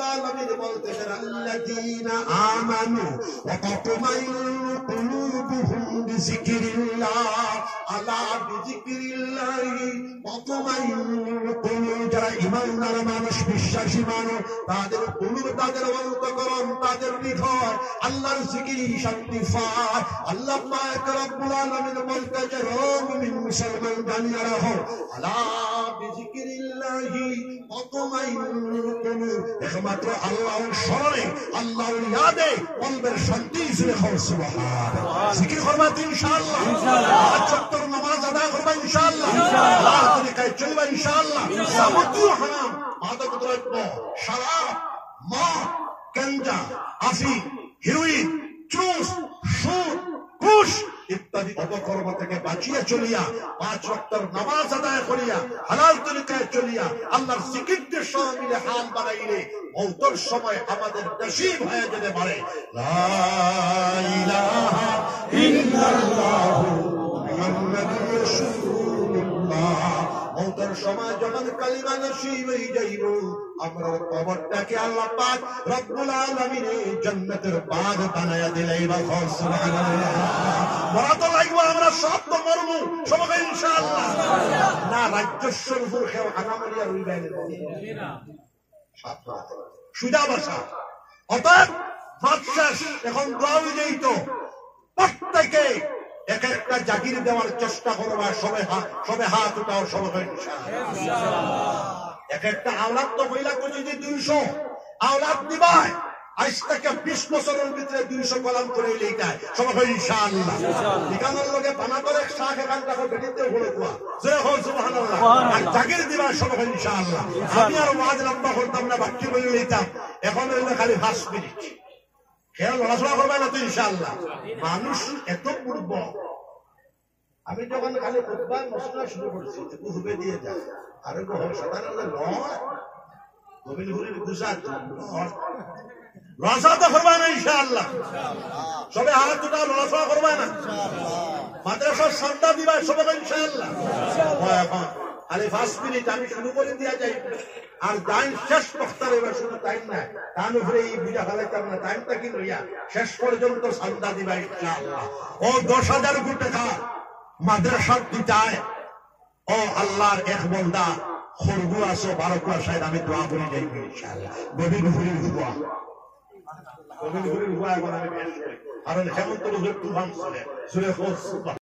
আলামিন বলতেছেন আল্লাযীনা আমানু ওয়া তাতমাইন্নু কুলুবুহুম বিযিকরিল্লাহ আলা বিযিকরিল্লাহি তাতমাইন্নুল কুলুব। যারা ঈমানদার মানুষ, বিশ্বাসী মানুষ, তাদের কুলুব, তাদের অন্তঃকরণ, তাদের হৃদয় আল্লাহর জিকিরে শান্তি পায়। আল্লাহ পাক রব্বুল আলামিন বলতেছেন ও মুমিন মুসলমান জানিয়ে রাখো আলা বিযিকরিল্লাহি তাতমাইন্নুল কুলুব। একমাত্র আল্লাহর স্মরণে, আল্লাহর ইয়াদে কলবের শান্তি ফিরে হয়। সুবহানাল্লাহ। জিকির করবা ইনশাআল্লাহ, পাঁচ ওয়াক্ত নামাজ আদায় করবা ইনশাআল্লাহ, আল্লাহর তরিকায় চলবা ইনশাআল্লাহ। যাবতীয় হারাম, মাদক দ্রব্য, শরাব, মদ, গাঁজা, আফিম, হেরোইন, চুষ, সুদ, ঘুষ ইত্যাদি অপকর্ম থেকে বাঁচিয়ে চলিয়া, পাঁচ ওয়াক্তের নামাজ আদায় করিয়া, হালাল তরিকায় চলিয়া, আল্লাহর জিকিরদের সঙ্গে মিলে হাল বানাইলে মওতের সময় আমাদের নসিব হয়ে যেতে পারে লা ইলাহা ইল্লাল্লাহু মুহাম্মাদুর রাসূলুল্লাহ। মওতের সময় যখন কালিমা নসিব হয়ে যাইব, আমরা কবরটাকে আল্লাহ পাক রব্বুল আলামিন জান্নাতের বাগ বানায়া দিলেন। সুবহানাল্লাহ। মরা তো লাগব, আমরা সব তো মরবো সবাই ইনশাআল্লাহ। না রাজ্যস্বর উপর কেউ আনামরিয়া রইবেন না, সুদা বাসা। অতএব বাদশাহ এখন দোয়া হয়ে তো প্রত্যেকে এক একটা জাগির দেওয়ার চেষ্টা করবা, সবে হাত সবে হাত উঠাও সবাই ইনশাআল্লাহ। এক একটা আওলাদ তো মহিলা করছে যে দুইশো আওলাদ দিবায়, আজ থেকে বিশ বছরের ভিতরে দুইশো কলাম করে এইটাই সবাই ইনশাআল্লাহ। ঠিকানার লগে বানাতরের শাখ এখান থেকে বেটিতে হলো কুয়া যে হোক সুবহানাল্লাহ। আর জাগির দিবায় সবাই ইনশাআল্লাহ। আমি আর ওয়াজ লম্বা করতাম না, বাকি বলে নিতাম। এখন হইলো খালি পাঁচ মিনিট, খেয়াল লড়াচড়া করবে না তো ইনশাআল্লাহ। মানুষ এত পূর্ব, আমি যখন খালি খুতবার মশলা শুরু করছি হুবে দিয়ে যায় আর সাধারণ লড় গোবিন্দ হুরির গুজরাট লড়াচড়া করবে না ইনশাআল্লাহ। সবে হাত দুটা লড়াচড়া করবে না, মাদ্রাসার সান্তা দিবা সবাই ইনশাআল্লাহ। এখন খালি পাঁচ মিনিট আমি শুরু করে দিয়া যাই, আর টাইম শেষ বক্তার এবার শুধু টাইম নাই, তার উপরে এই বুঝা ফেলাইতাম না, টাইমটা কি লইয়া শেষ পর্যন্ত সান্তা দিবা ইনশাআল্লাহ। ও দশ হাজার কোটি টাকা মাদ্রাসার দিতায়, ও আল্লাহর এক বন্দা খরগু আসো বারো কুয়া সাহেব, আমি দোয়া করে যাই ইনশাআল্লাহ। গোবিন্দ হুরির হুয়া, গোবিন্দ হুরির হুয়া এখন আমি বেশ করি, কারণ হেমন্ত তুফান চলে সুরে